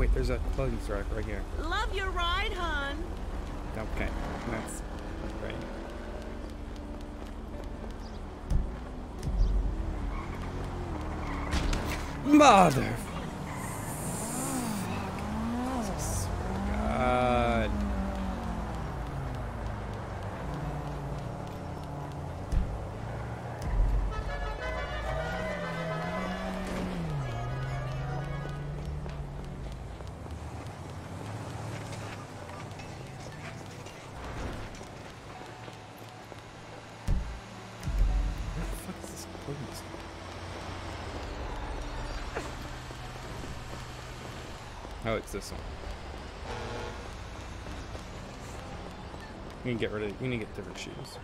wait, there's a clothing store right here. Love your ride, hon. Okay, that's right. Mother. God. Oh, it's this one. We need to get rid of. We need to get different shoes.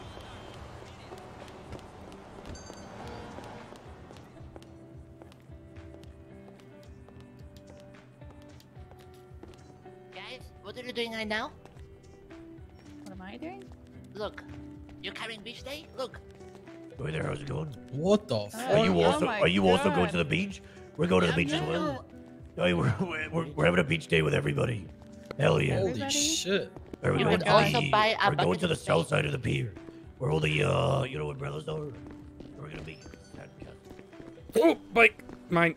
Guys, what are you doing right now? What am I doing? Look, you're carrying beach day. Look. Hey there, how's it going? What the fuck? Are you Oh also my are you also going God. to the beach? We're going to the beach as well. Hey, we're, we're we're having a beach day with everybody. Hell yeah! Holy Everybody? shit. We're You going can to also the, buy a we're going bucket to the of south steak. side of the pier, where all the uh you know umbrellas are. We're gonna be. Oh, bike, mine.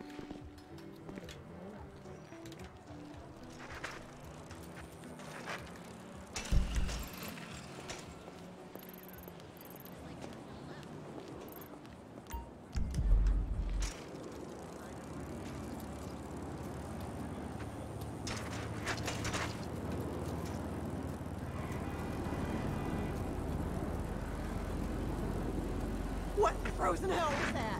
What in frozen hell was that?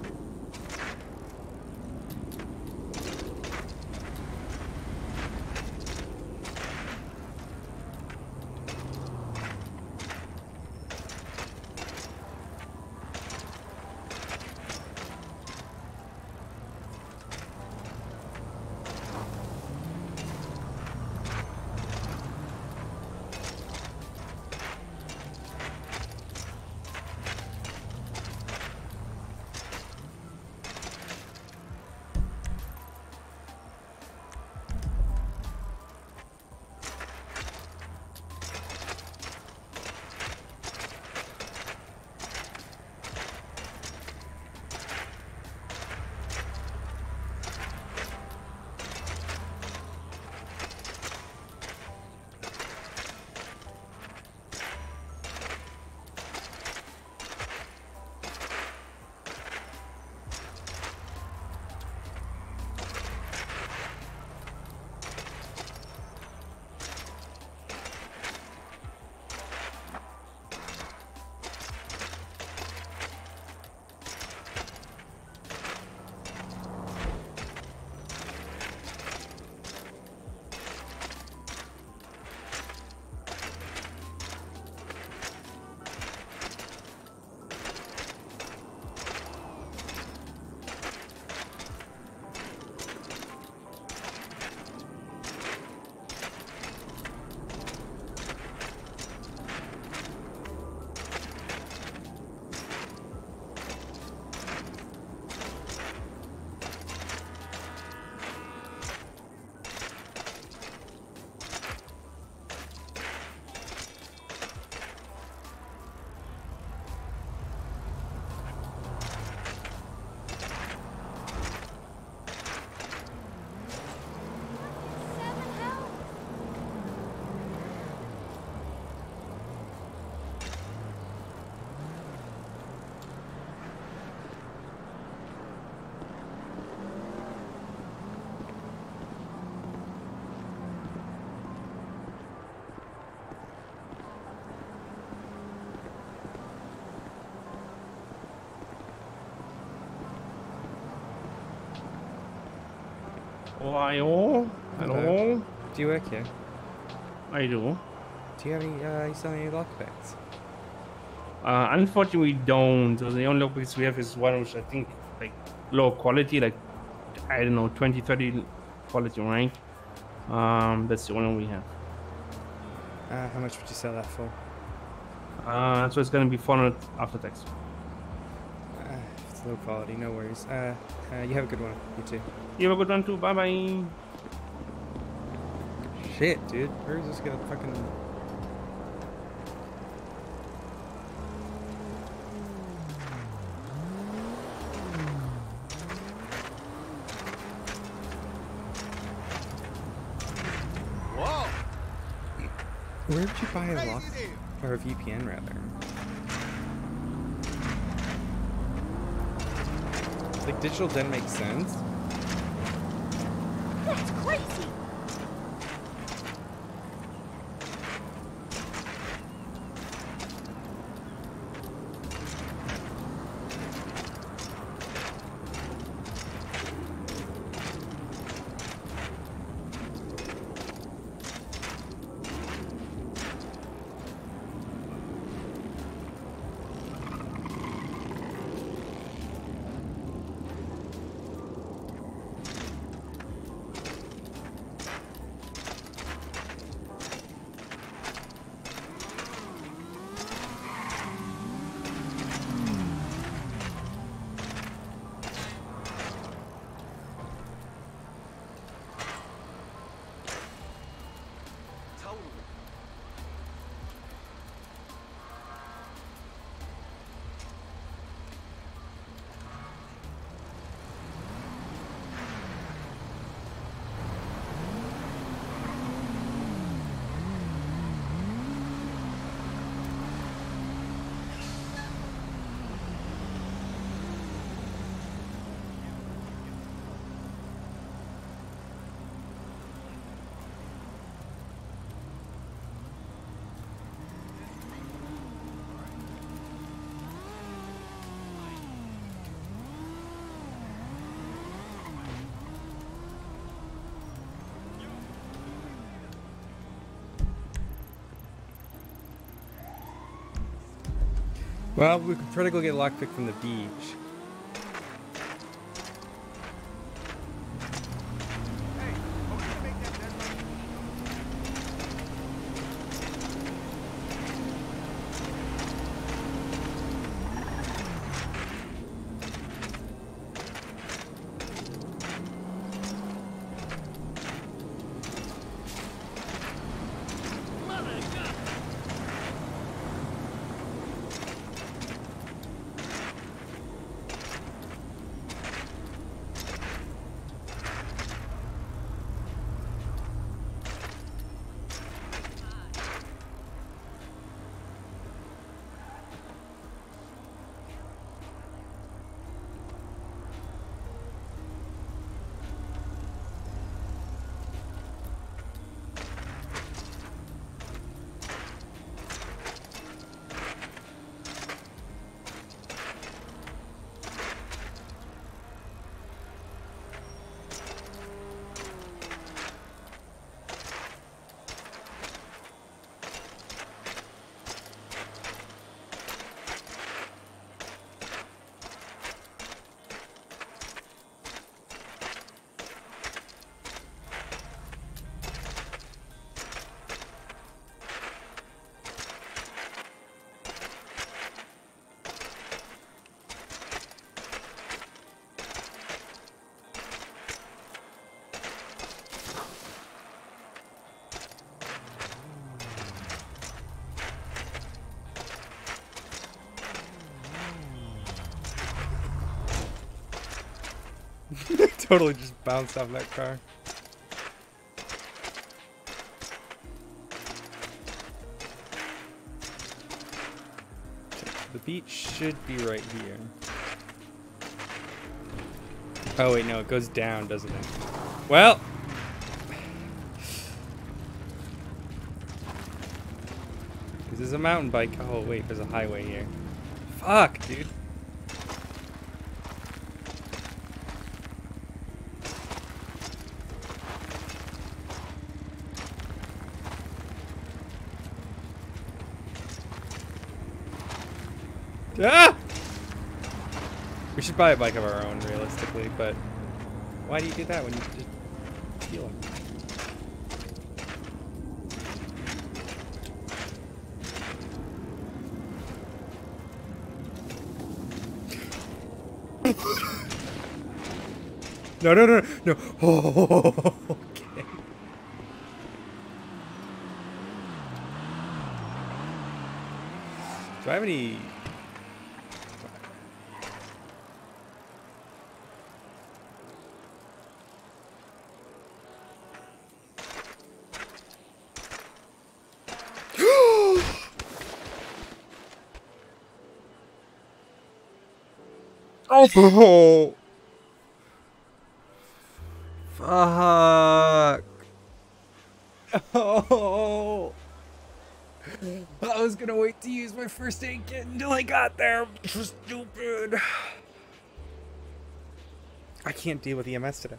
Ohio. Hello. Do you work here? I do. Do you have any? Uh, you sell any lockpicks? Uh, unfortunately, we don't. So the only lockpicks we have is one which I think like low quality, like I don't know, twenty, thirty quality rank. Um, that's the only one we have. Uh, how much would you sell that for? Uh, so it's gonna be four hundred after tax. Uh, if it's low quality. No worries. Uh, uh, you have a good one. You too. You have a good one too. Bye bye. Shit, dude. Where is this gonna fucking? Whoa! Where did you buy a lock or a V P N rather? Like digital didn't make sense. That's crazy. Well, we could try to go get a lockpick from the beach. Totally just bounced off that car. The beach should be right here. Oh wait, no, it goes down, doesn't it? Well, this is a mountain bike. Oh wait, there's a highway here. Fuck, dude. Ah! We should buy a bike of our own, realistically, but why do you do that when you just steal them? No, no, no, no. Oh, okay. Do I have any... Oh! Fuck! Oh! I was gonna wait to use my first aid kit until I got there. Stupid. I can't deal with E M S today.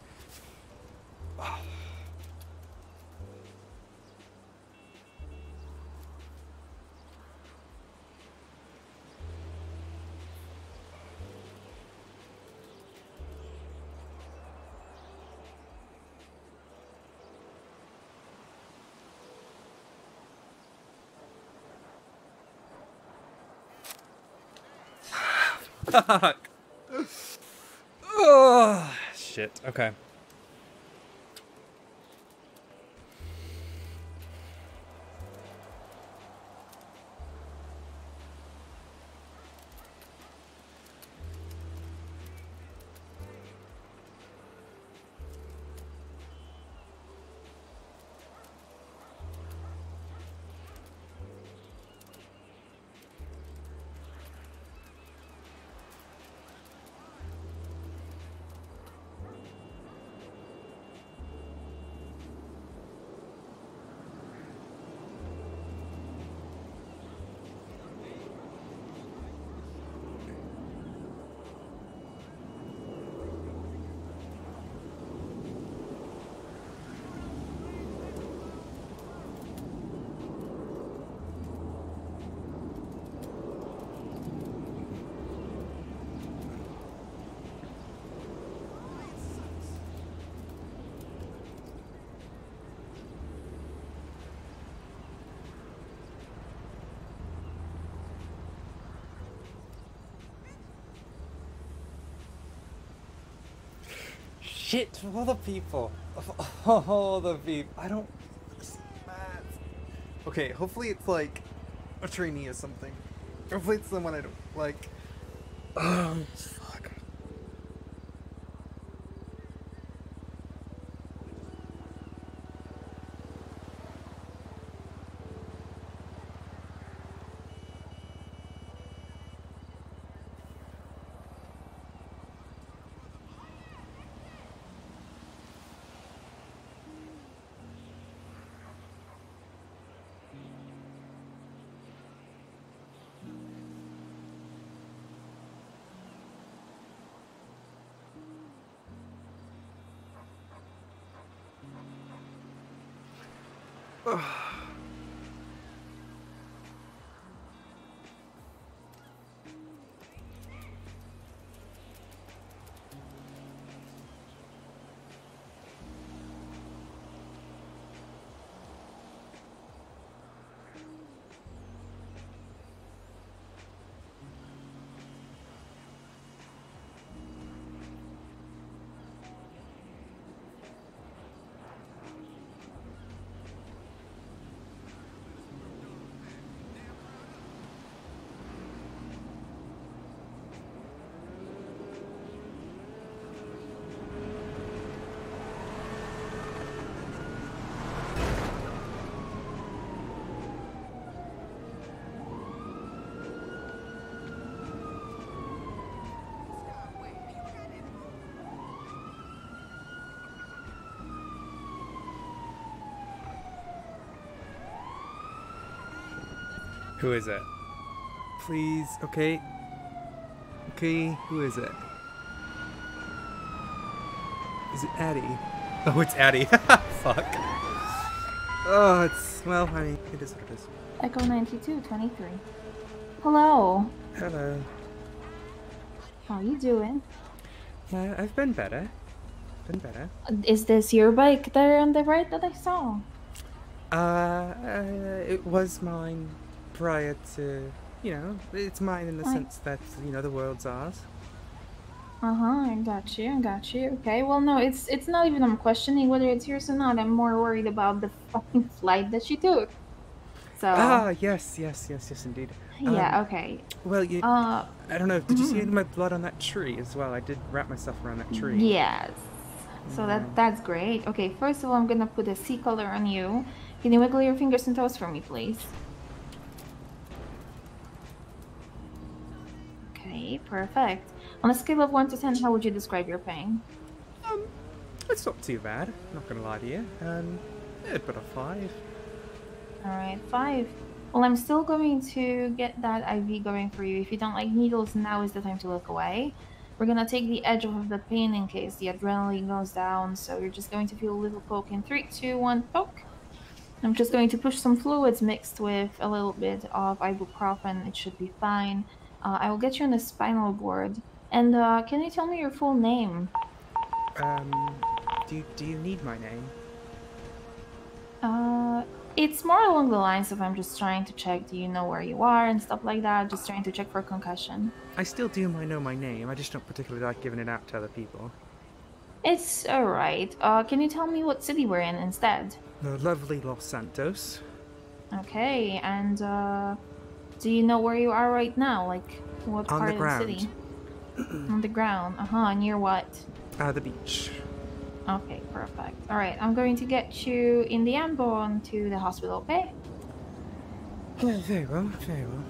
Fuck. Oh, shit. Okay. Shit, of all the people. Of all the people. I don't... Okay, hopefully it's like a trainee or something. Hopefully it's someone I don't like. Oh, fuck. Who is it? Please, okay. Okay, who is it? Is it Addie? Oh, it's Addie. Fuck. Oh, it's, well, I mean, it is what it is. Echo ninety-two twenty-three. Hello. Hello. How you doing? Yeah, I've been better. Been better. Is this your bike there on the right that I saw? Uh, uh it was mine prior to, you know, it's mine in the I... sense that, you know, the world's ours. Uh huh. I got you. I got you. Okay. Well, no, it's it's not even I'm questioning whether it's yours or not. I'm more worried about the fucking flight that she took. So. Ah, yes, yes, yes, yes, indeed. Yeah. Um, Okay. Well, you. Uh. I don't know. Did you see mhm. any of my blood on that tree as well? I did wrap myself around that tree. Yes. So that that's great. Okay. First of all, I'm gonna put a C color on you. Can you wiggle your fingers and toes for me, please? Okay. Perfect. On a scale of one to ten, how would you describe your pain? Um, it's not too bad. Not gonna lie to you. Um, yeah, but a five. All right, five. Well, I'm still going to get that I V going for you. If you don't like needles, now is the time to look away. We're gonna take the edge off of the pain in case the adrenaline goes down. So you're just going to feel a little poke in three, two, one, poke. I'm just going to push some fluids mixed with a little bit of ibuprofen. It should be fine. Uh, I will get you on the spinal board. And uh, can you tell me your full name? Um, do you, do you need my name? Uh, it's more along the lines of I'm just trying to check, do you know where you are and stuff like that. Just trying to check for concussion. I still do my know my name. I just don't particularly like giving it out to other people. It's alright. Uh, can you tell me what city we're in instead? The lovely Los Santos. Okay, and uh, do you know where you are right now? Like, what On part the of ground. the city? On the ground. Uh-huh, near what? Uh, the beach. Okay, perfect. Alright, I'm going to get you in the ambulance to the hospital, okay? Yeah, very well, very well.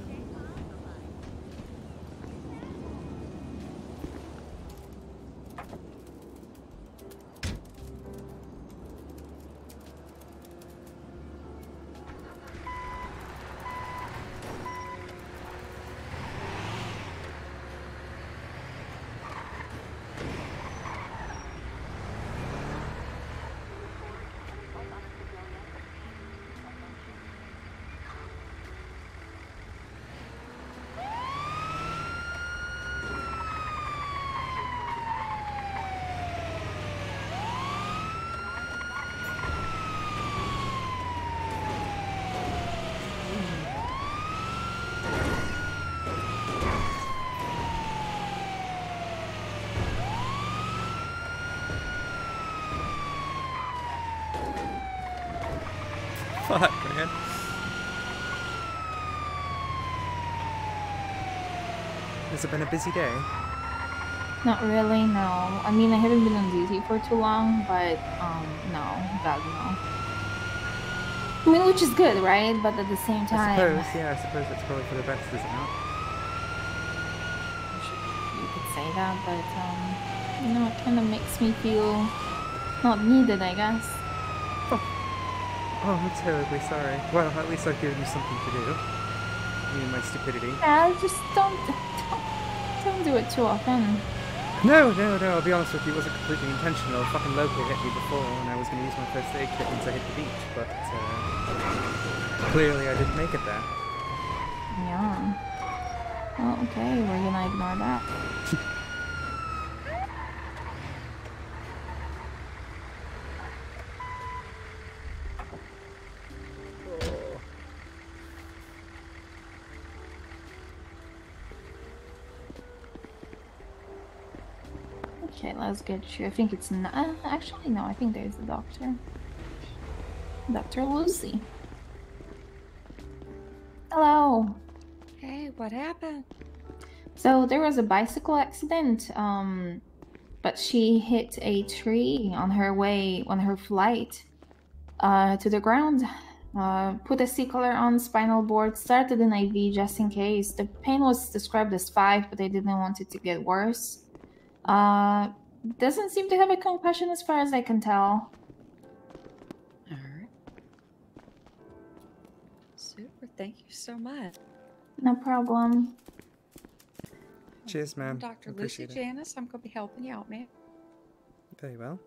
Fuck, man. Has it been a busy day? Not really, no. I mean, I haven't been on duty for too long, but, um, no. God, no. I mean, which is good, right? But at the same I time... suppose, yeah, I suppose it's probably for the best, is it not? You could say that, but, um, you know, it kind of makes me feel not needed, I guess. Oh, I'm terribly sorry. Well, at least I've given you something to do. You and my stupidity. Yeah, just don't, don't, don't do it too often. No, no, no, I'll be honest with you, it wasn't completely intentional. A fucking local hit me before and I was going to use my first aid kit once I hit the beach, but uh, clearly I didn't make it there. Yeah. Well, okay, we're gonna ignore that. Okay, let's get you. I think it's not. Uh, actually, no, I think there's the doctor. Doctor Lucy. Hello. Hey, what happened? So there was a bicycle accident, um, but she hit a tree on her way, on her flight uh, to the ground. Uh, put a C collar on spinal board, started an I V just in case. The pain was described as five, but they didn't want it to get worse. Uh, doesn't seem to have a concussion as far as I can tell. Alright. Super, thank you so much. No problem. Cheers, ma'am. I'm Doctor Lucy Appreciate it. Janice. I'm going to be helping you out, man. Very well.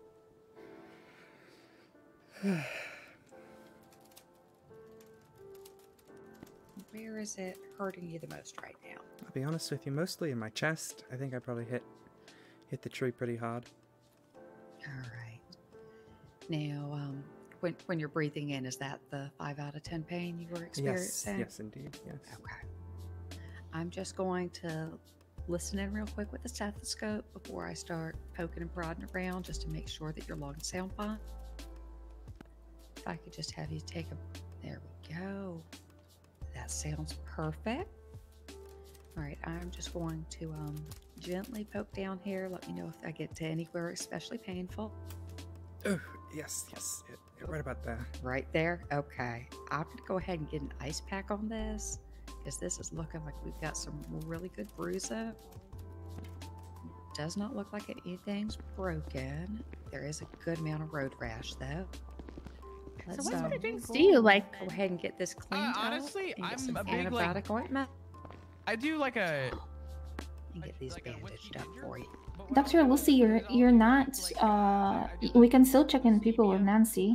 Where is it hurting you the most right now? I'll be honest with you, mostly in my chest. I think I probably hit hit the tree pretty hard. All right. Now, um, when when you're breathing in, is that the five out of ten pain you were Yes, experiencing? yes, indeed, yes. Okay. I'm just going to listening real quick with the stethoscope before I start poking and prodding around just to make sure that your lungs sound fine. If I could just have you take a, there we go. That sounds perfect. All right, I'm just going to um, gently poke down here. Let me know if I get to anywhere especially painful. Oh, yes, yes. Yeah, yeah, right about there. Right there? Okay. I'm going to go ahead and get an ice pack on this because this is looking like we've got some really good bruising. Does not look like anything's broken. There is a good amount of road rash, though. Let's, so what sort um, of drinks do you like? Go ahead and get this cleaned Uh, honestly, up and get I'm some a big, like- antibiotic ointment I do like a. and get these bandaged up for you. Doctor Lucy, you're you're not. Uh, we can still check in people with Nancy.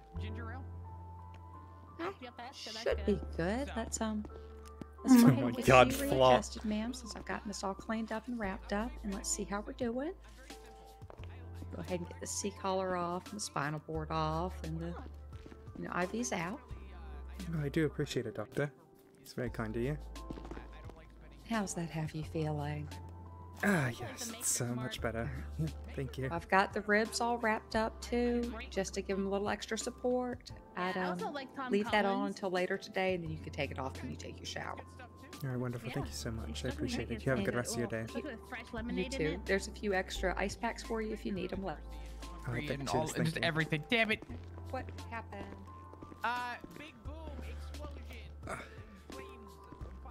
Should be good. Let's um. Let's Oh go my ahead and get God, you Flop. readjusted, ma'am, since I've gotten this all cleaned up and wrapped up, and let's see how we're doing. Go ahead and get the C collar off, and the spinal board off, and the you know I Vs out. Oh, I do appreciate it, Doctor. It's very kind of you. How's that have you feeling? Ah, yes, it's so much better. Thank you. I've got the ribs all wrapped up too, just to give them a little extra support. I'd I um, also like Tom leave that on Collins. until later today, and then you can take it off when you take your shower. All right, wonderful. Thank you so much. I appreciate it. You have a good rest of your day. Especially with fresh You lemonade in too. it. There's a few extra ice packs for you if you need them left. Oh, thank and you. all, Thank just you. everything. Damn it. What happened? Uh, big boom, explosion. Flames, fire.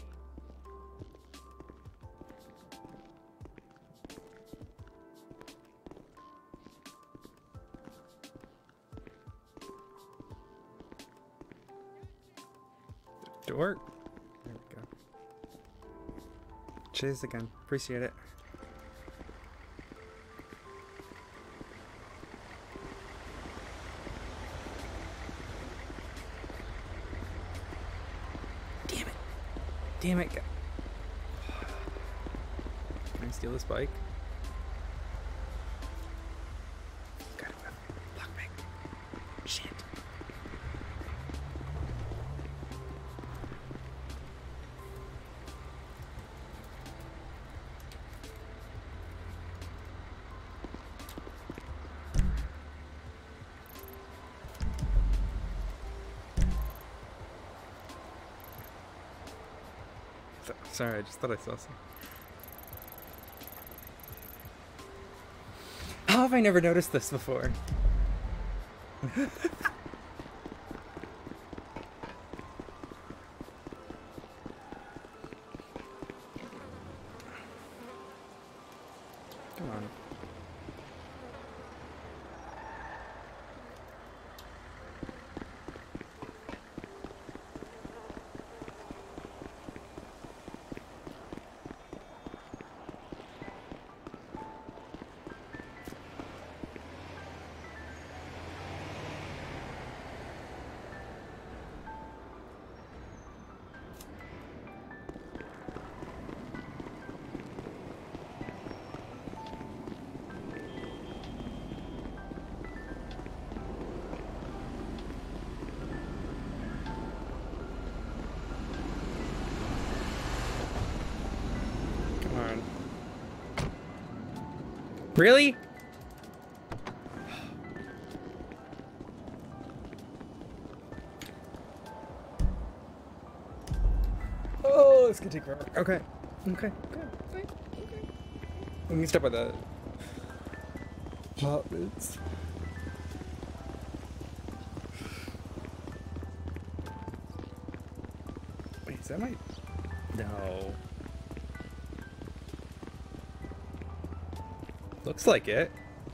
Door. There we go. Cheers again. Appreciate it. Damn it. Damn it. Can I steal this bike? Gotta move. Lock me. Shit. So- Sorry, I just thought I saw some. How have I never noticed this before? Come on. Come on. Really? Oh, this could take forever. Okay. Okay. Okay. Okay. Okay. Let me step by the apartments. Wait, is that my... No. Looks like it.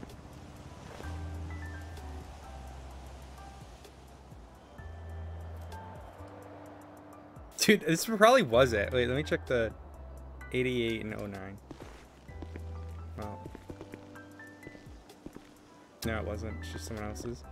Dude, this probably was it. Wait, let me check the eighty-eight and oh nine. Well. No, it wasn't. It's just someone else's.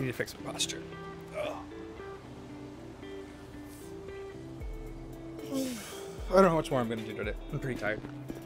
need to fix my posture. Ugh. I don't know how much more I'm gonna do today. I'm pretty tired.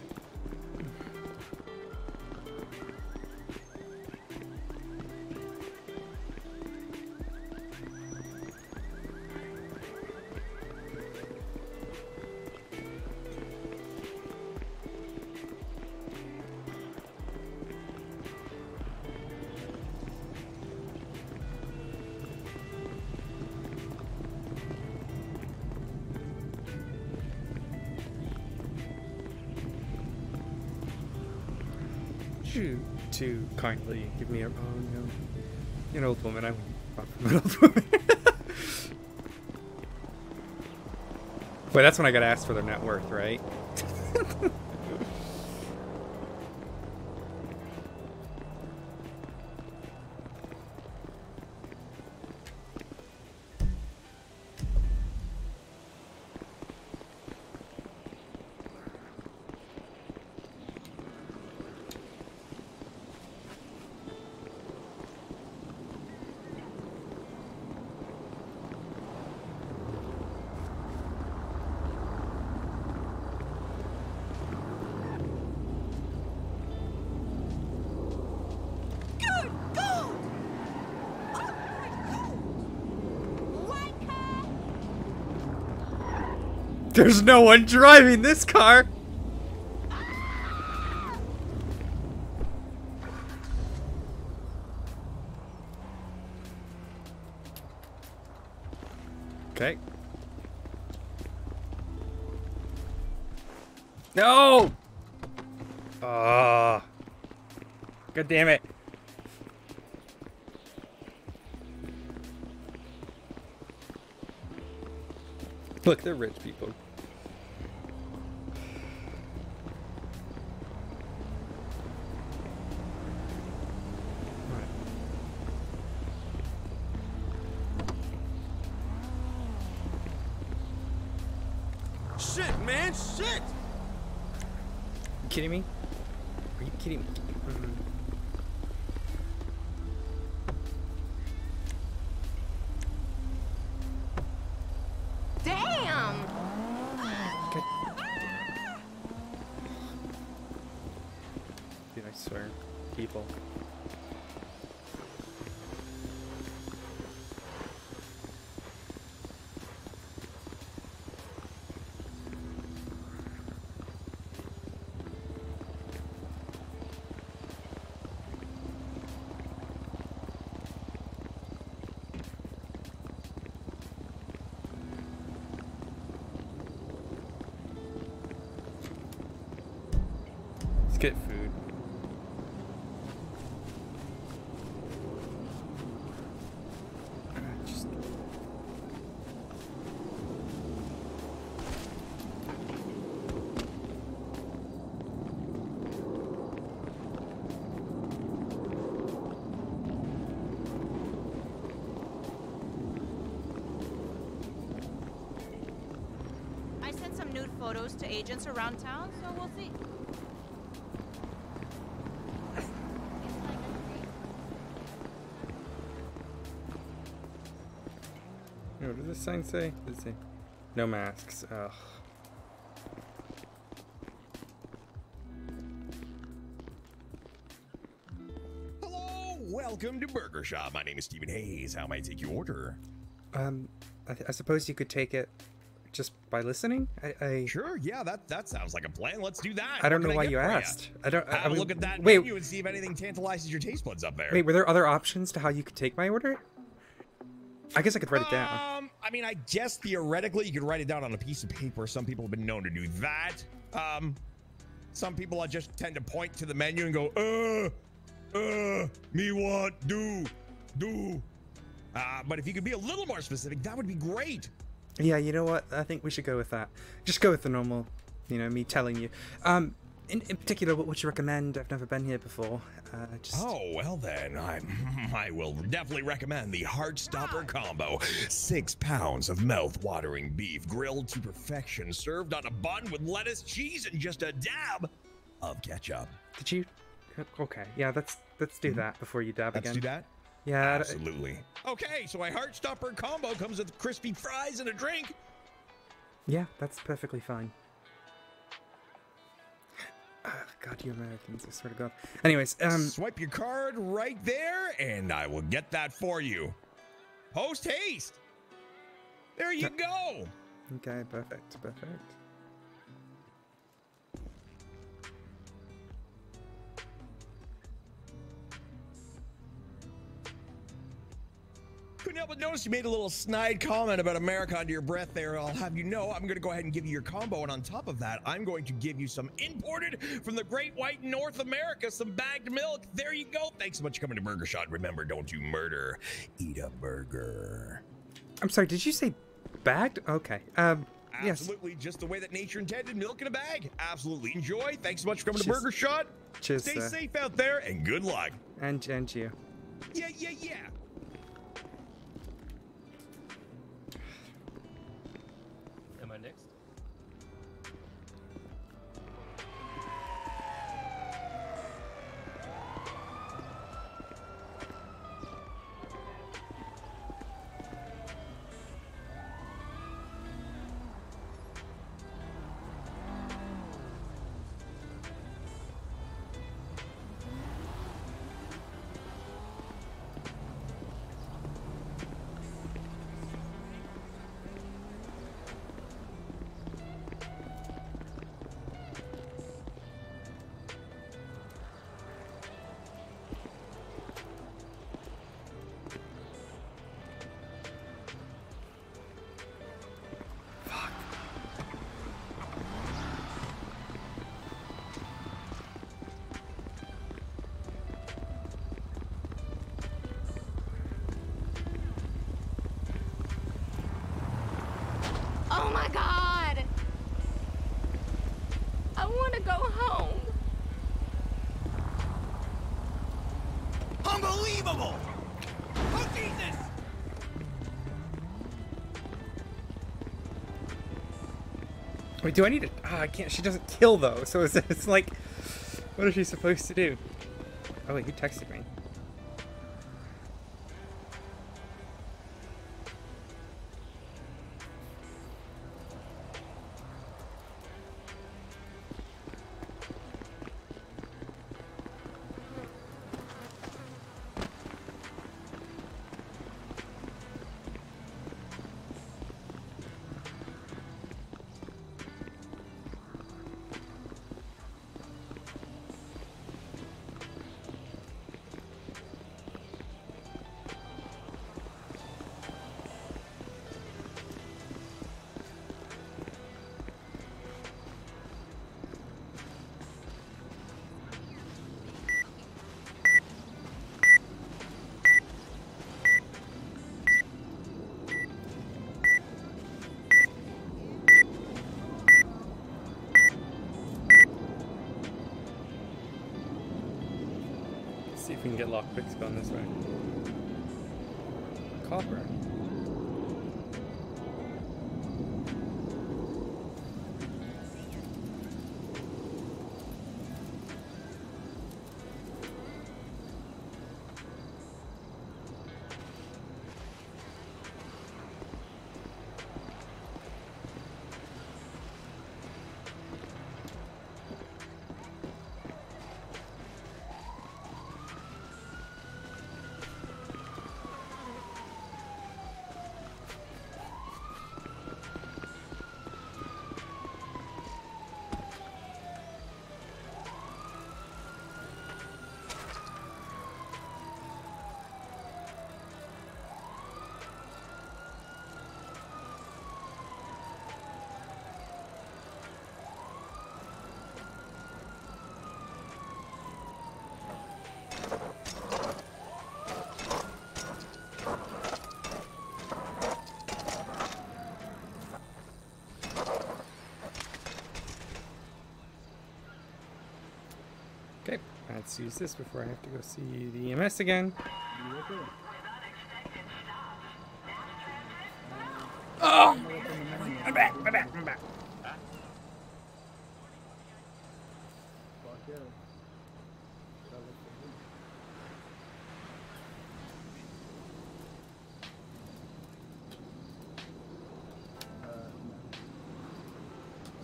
You to kindly give me a oh no, you're an old woman. I want an old woman. Wait, that's when I got asked for their net worth, right? There's no one driving this car. Okay. No. Ah. God damn it. Look, they're rich people. Shit, man, shit! You kidding me? Are you kidding me? Mm-hmm. Damn! Okay. Dude, I swear, people. Let's get food. Just... I sent some nude photos to agents around town, so we'll see. What does this sign say? Does it say no masks? Ugh. Hello, welcome to Burger Shop. My name is Stephen Hayes. How may I take your order? Um, I, I suppose you could take it just by listening. I, I sure. Yeah, that that sounds like a plan. Let's do that. I don't What know can why get you for asked. I don't. I, Have I a mean, look at that wait, menu and see if anything tantalizes your taste buds up there. wait. Were there other options to how you could take my order? I guess I could write it down. Um, I mean, I guess theoretically you could write it down on a piece of paper. Some people have been known to do that. Um, some people I just tend to point to the menu and go, uh, uh, me want, do, do. Uh, but if you could be a little more specific, that would be great. Yeah, you know what? I think we should go with that. Just go with the normal, you know, me telling you. Um, in, in particular, what would you recommend? I've never been here before. Uh, just... Oh, well then, I, I will definitely recommend the Heartstopper combo. Six pounds of mouth-watering beef grilled to perfection, served on a bun with lettuce, cheese, and just a dab of ketchup. Did you? Okay, yeah, let's let's do that before you dab Let's again. do that? Yeah. I- Absolutely. Okay, so my Heartstopper combo comes with crispy fries and a drink. Yeah, that's perfectly fine. Ugh, God, you Americans, I swear to God. Anyways, um... Swipe your card right there, and I will get that for you. Post haste. There you go. Okay, perfect, perfect. Couldn't help but notice you made a little snide comment about America under your breath there. I'll have you know I'm going to go ahead and give you your combo, and on top of that, I'm going to give you some imported from the Great White North America, some bagged milk. There you go. Thanks so much for coming to Burger Shot. Remember, don't do murder. Eat a burger. I'm sorry, did you say bagged? Okay. Um, yes. Absolutely, just the way that nature intended. Milk in a bag. Absolutely. Enjoy. Thanks so much for coming Cheers. to Burger Shot. Cheers, Stay sir. safe out there, and good luck. And, and you. Yeah, yeah, yeah. Am I next? Oh my god! I want to go home. Unbelievable! Oh, Jesus! Wait, do I need to... Ah, I can't... She doesn't kill, though, so it's, it's like... What is she supposed to do? Oh, wait, who texted me? See if we can get lockpicks going this way. Copper. Okay, let's use this before I have to go see the E M S again. Oh! I'm back, I'm back, I'm back.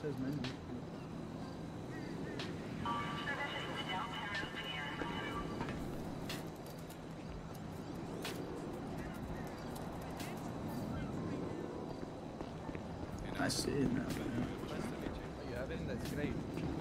says menu. I see it now. Yeah, I think that's great.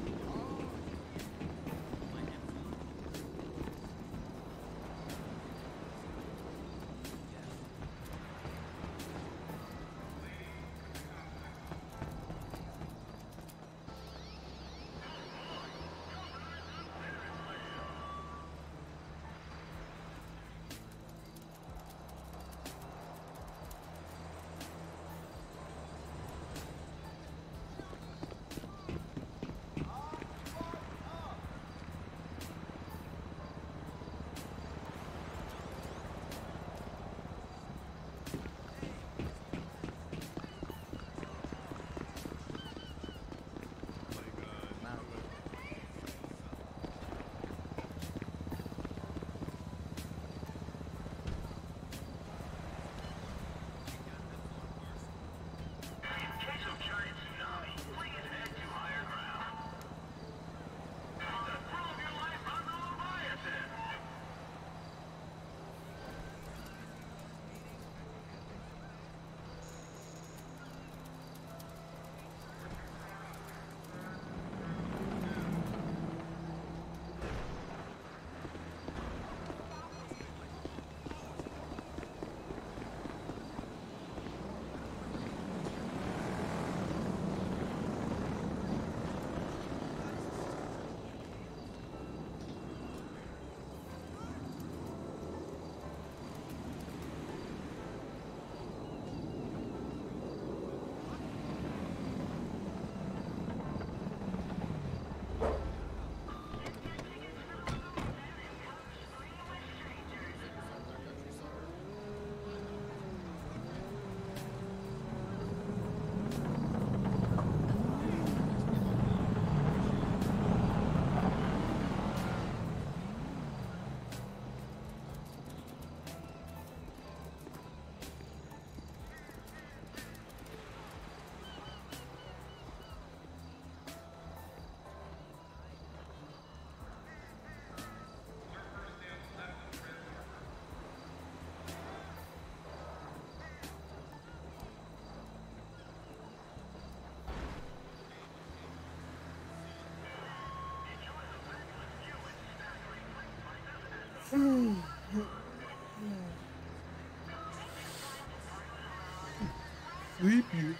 Sleepy.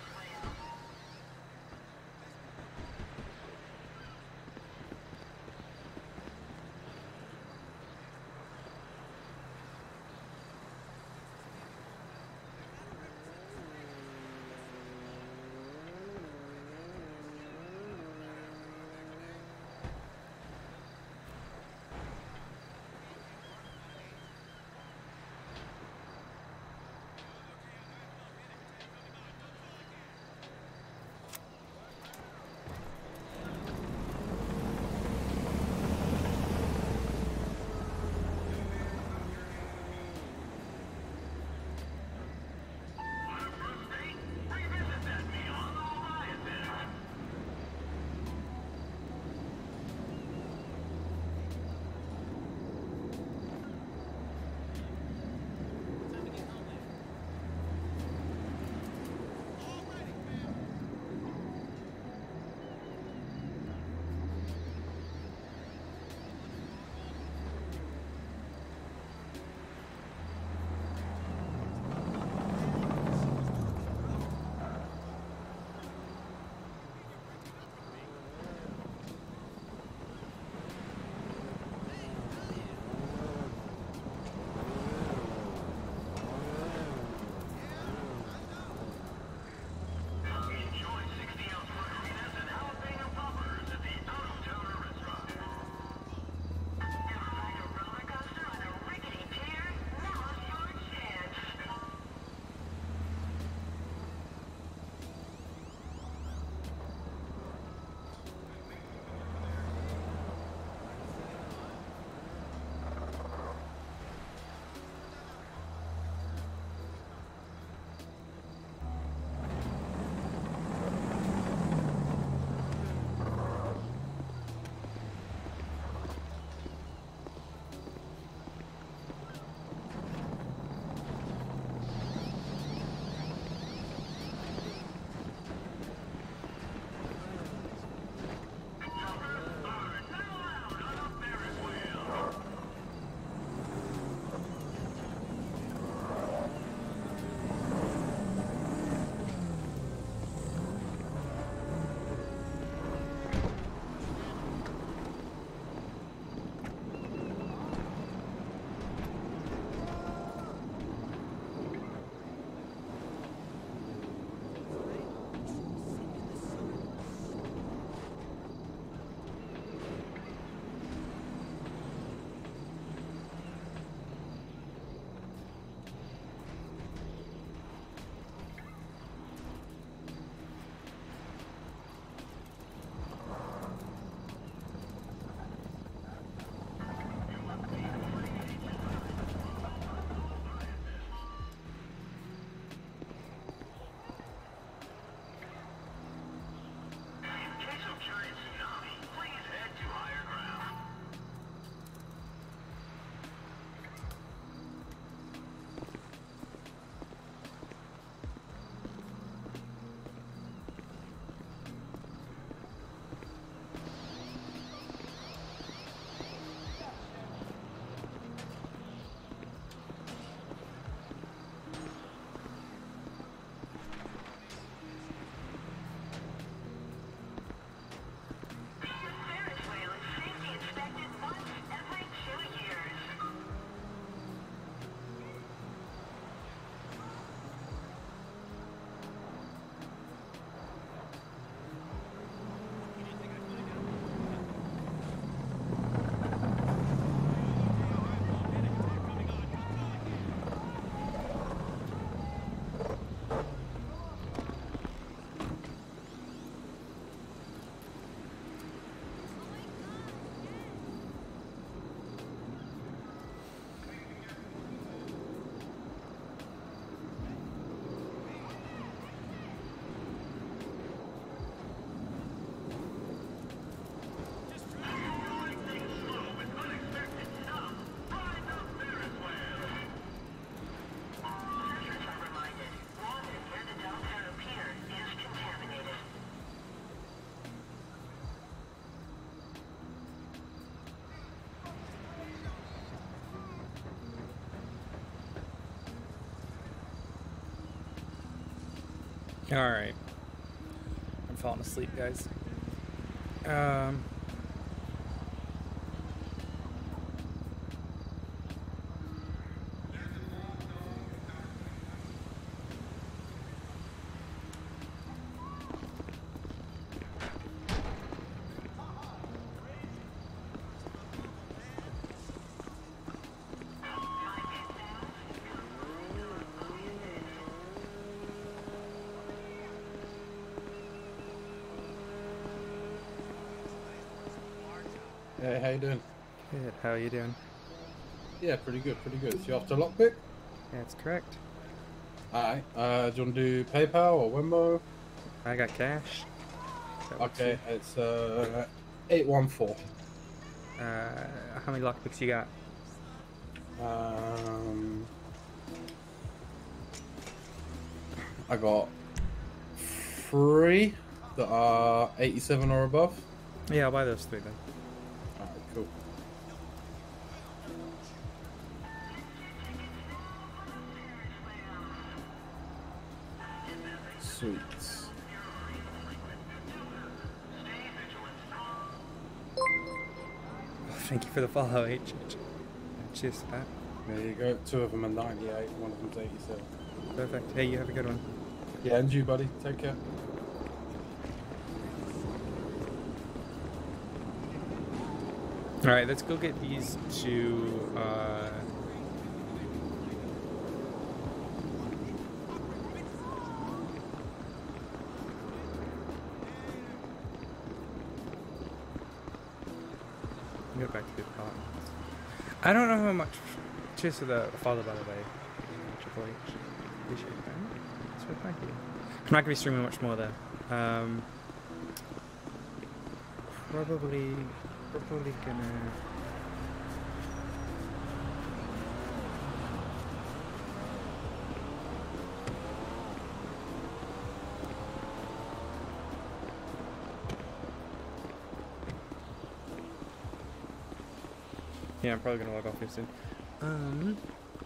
All right. I'm falling asleep, guys. Um. Hey, how you doing? Good. How are you doing? Yeah, pretty good, pretty good. So you off to lockpick? That's correct. Alright. Uh, do you want to do PayPal or Venmo? I got cash. Okay, it's uh eight one four. Uh, how many lockpicks you got? Um, I got three that are eighty-seven or above. Yeah, I'll buy those three then. Alright, cool. Sweet. Thank you for the follow, H. Cheers to that. There you go. Two of them are ninety-eight, one of them's eighty-seven. Perfect. Hey, you have a good one. Yeah, and you, buddy. Take care. Alright, let's go get these two, uh... Go back to the pot. I don't know how much... Cheers to the follow, by the way. Triple H. Appreciate that. So thank you. I'm not going to be streaming much more, though. Um... Probably... Probably gonna... Yeah, I'm probably gonna log off here soon. Um...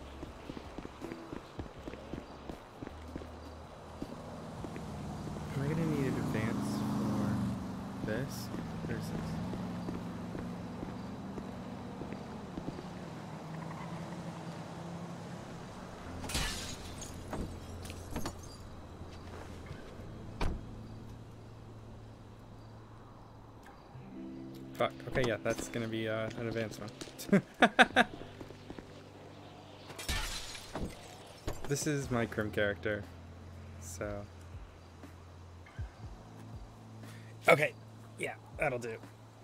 Am I gonna need an advance for this? There's this. Fuck. Okay, yeah, that's gonna be uh, an advanced one. This is my Crim character, so. Okay, yeah, that'll do.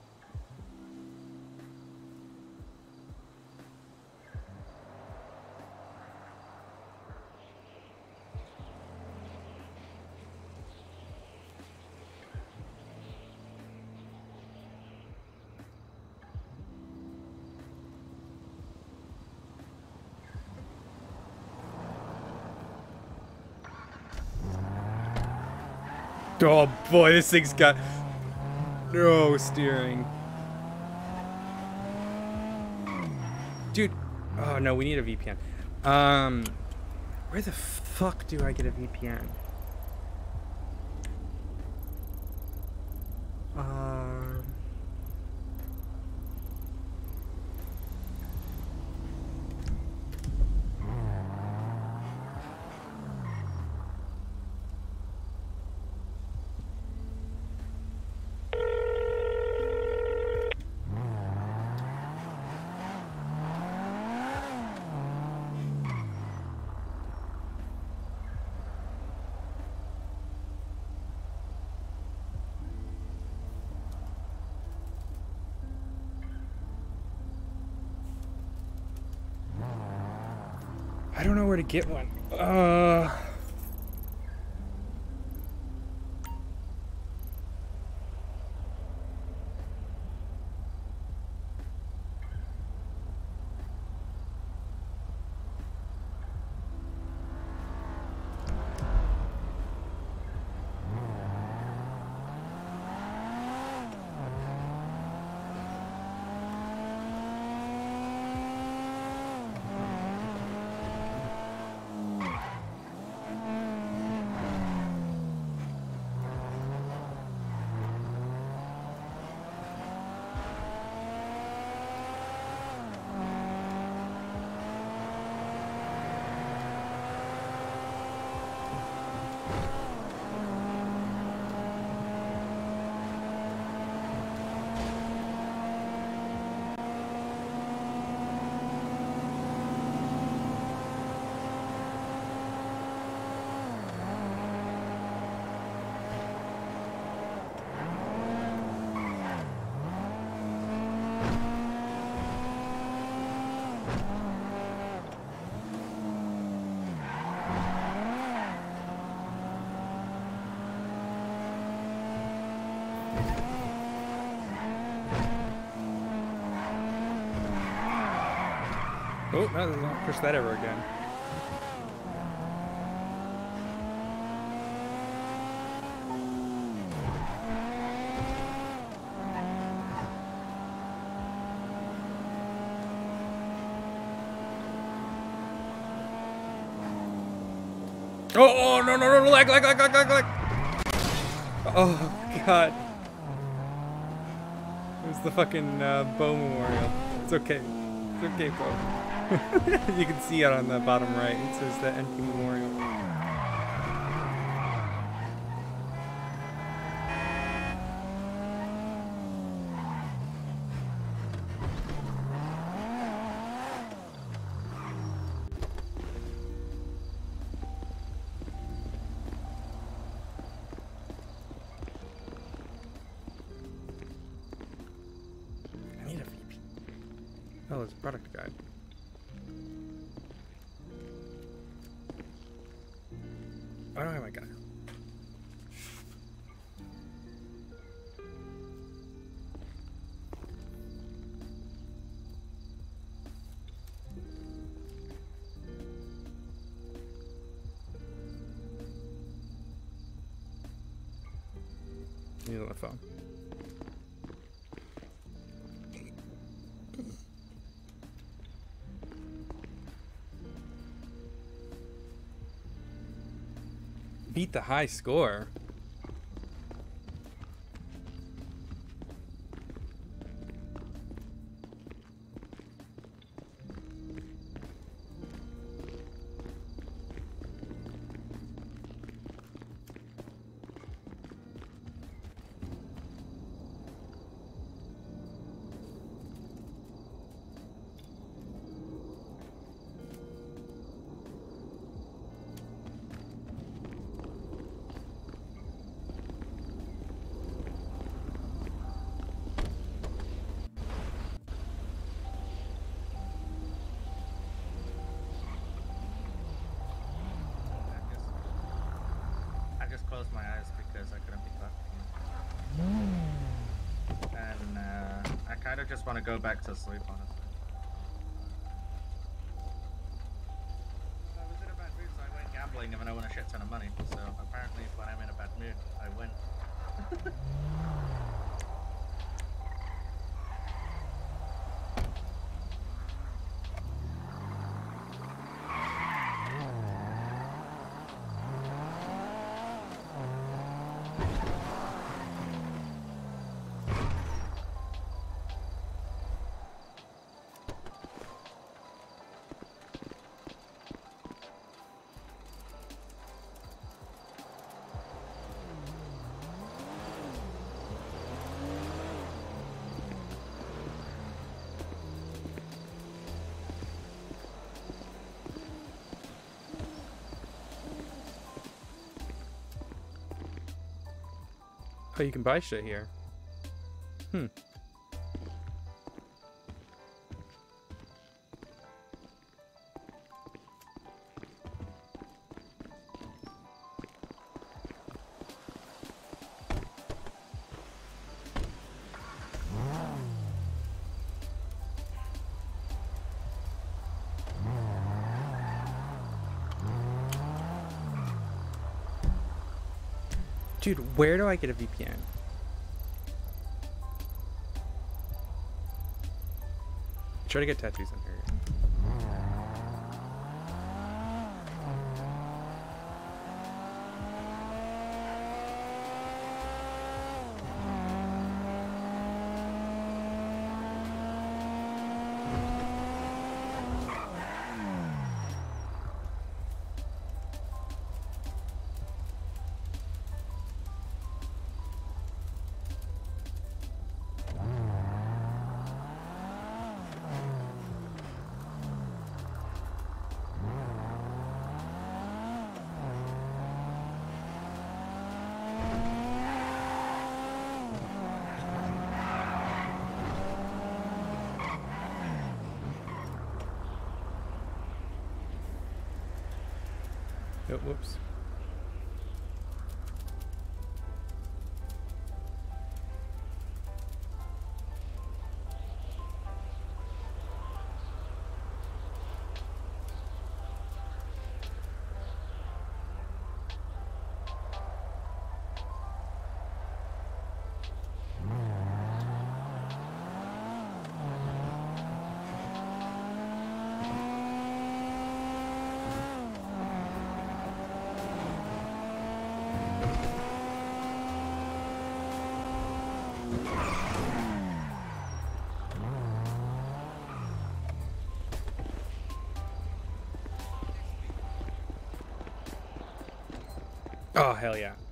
Oh boy, this thing's got no steering. Dude, oh no, we need a V P N. Um, where the fuck do I get a V P N? Um... I don't know where to get one. Uh... Oh, no, don't push that ever again. Oh, oh no, no, no, lag, lag, lag, lag, lag, lag. Oh, God. It was the fucking uh, Bow Memorial. It's okay. It's okay, Bo. You can see it on the bottom right. It says the N P Memorial. I need a V P. Oh, it's a product guide. Why don't I have my gun? He's on the phone. Beat the high score. I just closed my eyes because I couldn't be caught. And uh, I kind of just want to go back to sleep, honestly. I was in a bad mood, so I went gambling and I won a shit ton of money. So apparently, when I'm in a bad mood, I win. Oh, you can buy shit here. Hmm. Dude, where do I get a V P N? Try to get tattoos in here. Oh, whoops. Oh, hell yeah.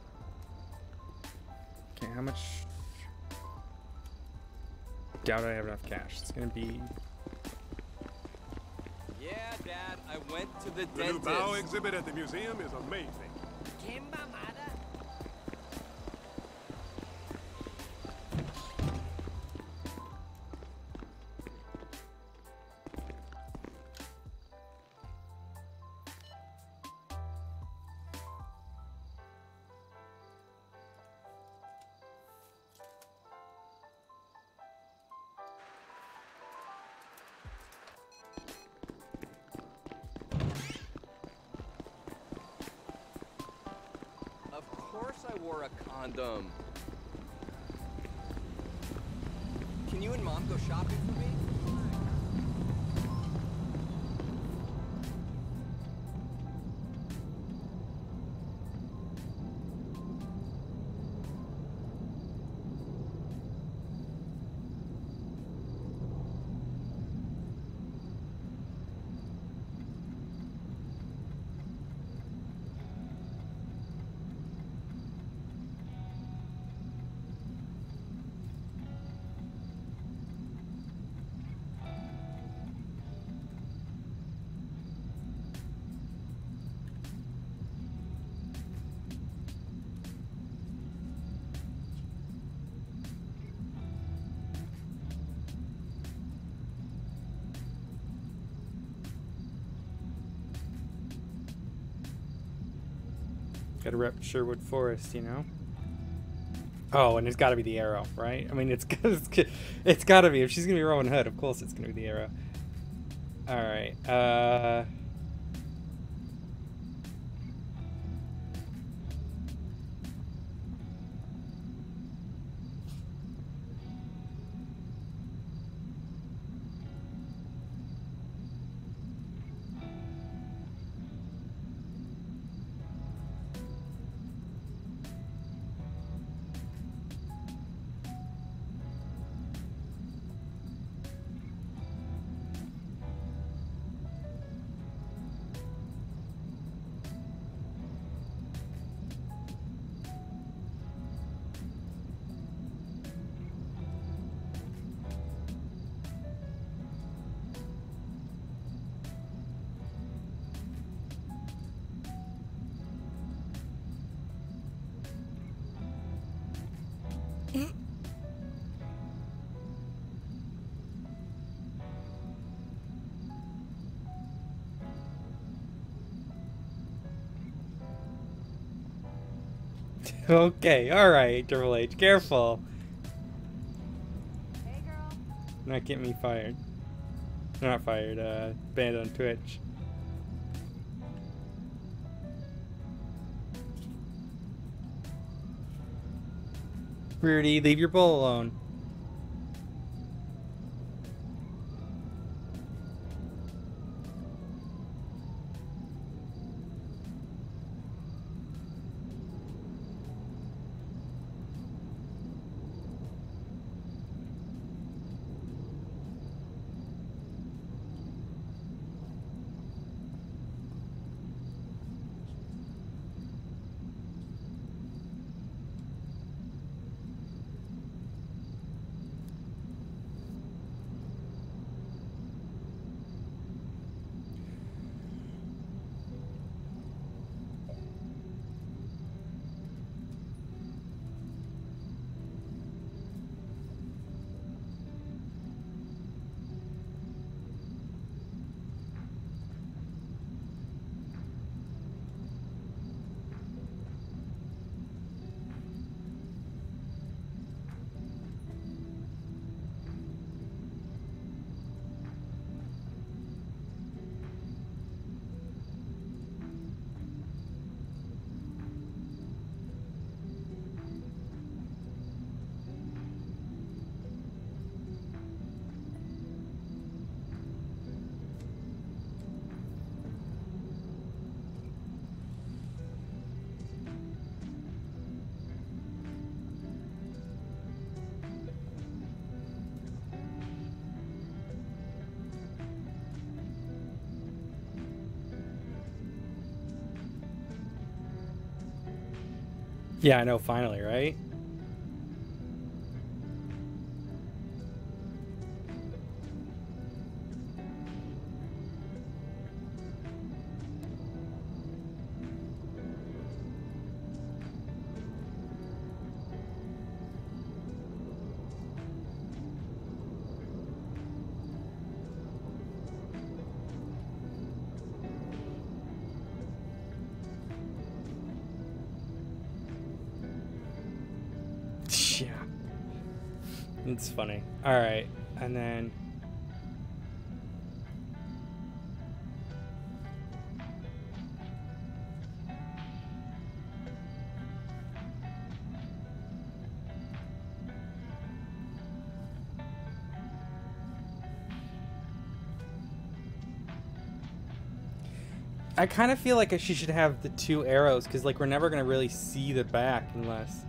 Okay, how much? Doubt I have enough cash. It's gonna be... Yeah, Dad, I went to the, The new dentist. bow exhibit at the museum is amazing. Of course I wore a condom. Can you and Mom go shopping for me? Gotta rep Sherwood Forest, you know? Oh, and it's gotta be the arrow, right? I mean, it's, it's, it's gotta be. If she's gonna be Robin Hood, of course it's gonna be the arrow. Alright, uh... Okay, alright, Triple H, careful. Hey, girl. Not get me fired. Not fired, uh, banned on Twitch. Rudy, leave your bull alone. Yeah, I know, finally, right? Yeah. It's funny. Alright, and then... I kind of feel like she should have the two arrows, because like we're never going to really see the back unless...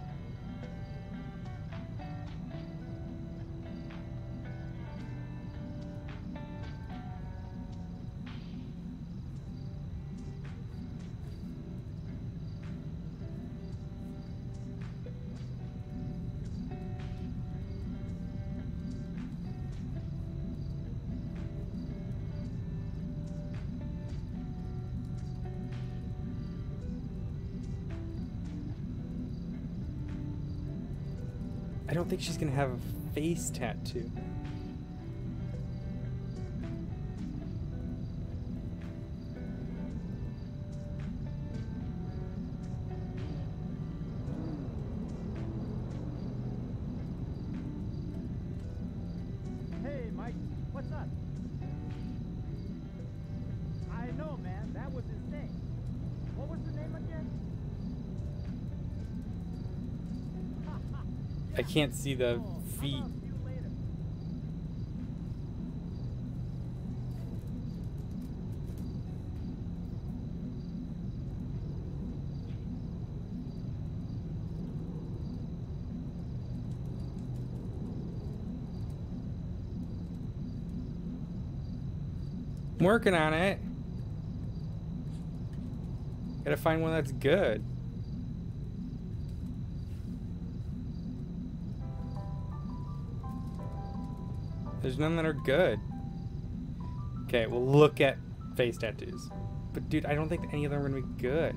I don't think she's gonna have a face tattoo. Hey, Mike, what's up? I know, man. That was his name. What was the name again? I can't see the feet. I'm working on it. Gotta find one that's good. There's none that are good. Okay, we'll look at face tattoos. But dude, I don't think any of them are gonna be good.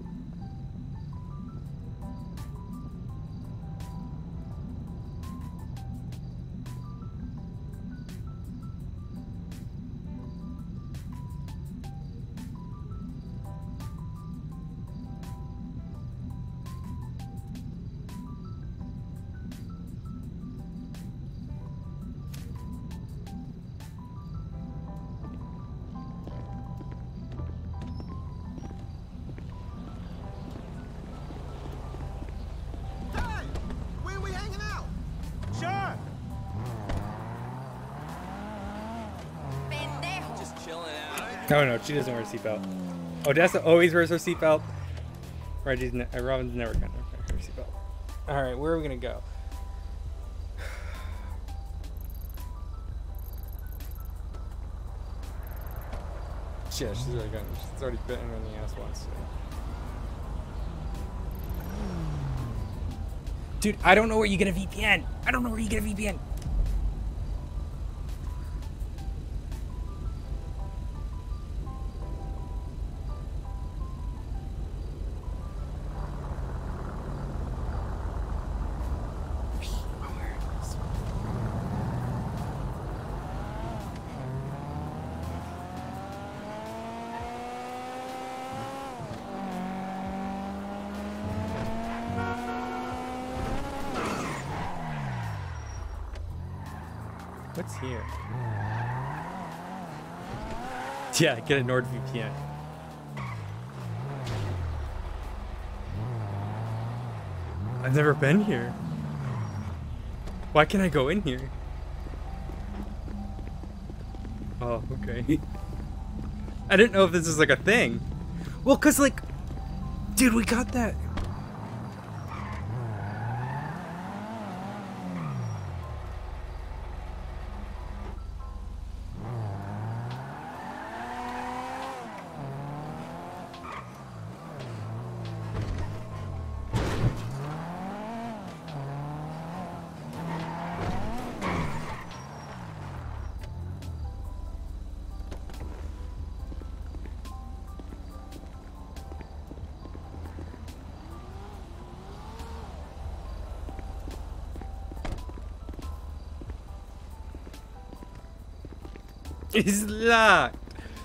Sure. Just chilling out. No, no, she doesn't wear a seatbelt. Odessa always wears her seatbelt. Reggie's ne uh, Robin's never gonna wear her seatbelt. All right, where are we gonna go? Yeah, she's already gotten. She's already bitten her in the ass once. So. Dude, I don't know where you get a V P N. I don't know where you get a V P N. What's here? Yeah, get a NordVPN. I've never been here. Why can't I go in here? Oh, okay. I didn't know if this is like a thing. Well, cause like, dude, we got that. It's locked.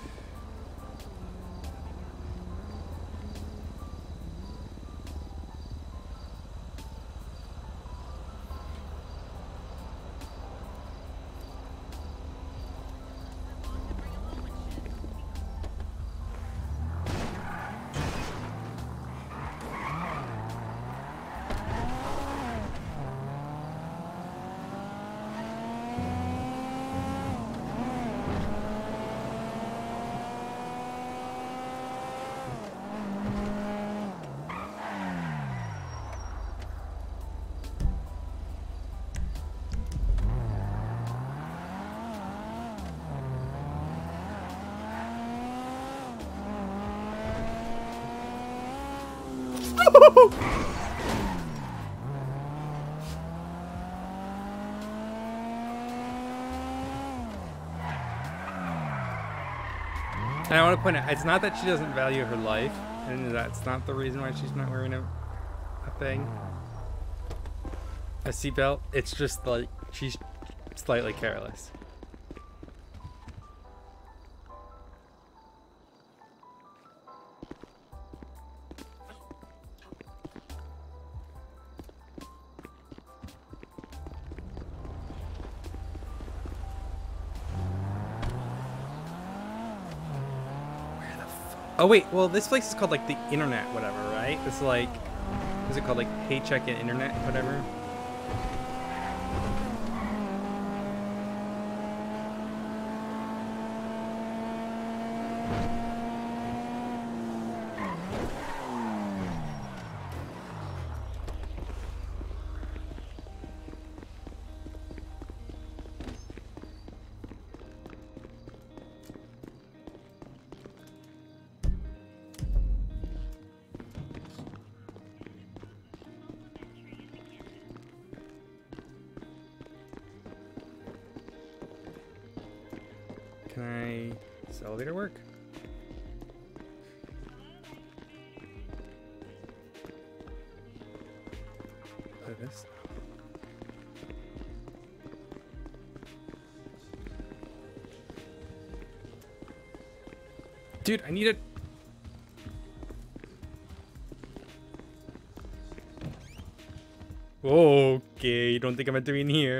And I want to point out, it's not that she doesn't value her life, and that's not the reason why she's not wearing a, a thing, a seatbelt. It's just like she's slightly careless. Oh wait, well this place is called like the internet whatever, right? It's like, is it called like paycheck and internet whatever? Can I... Does the elevator work? Oh, this. Dude, I need it. Okay, you don't think I'm entering here?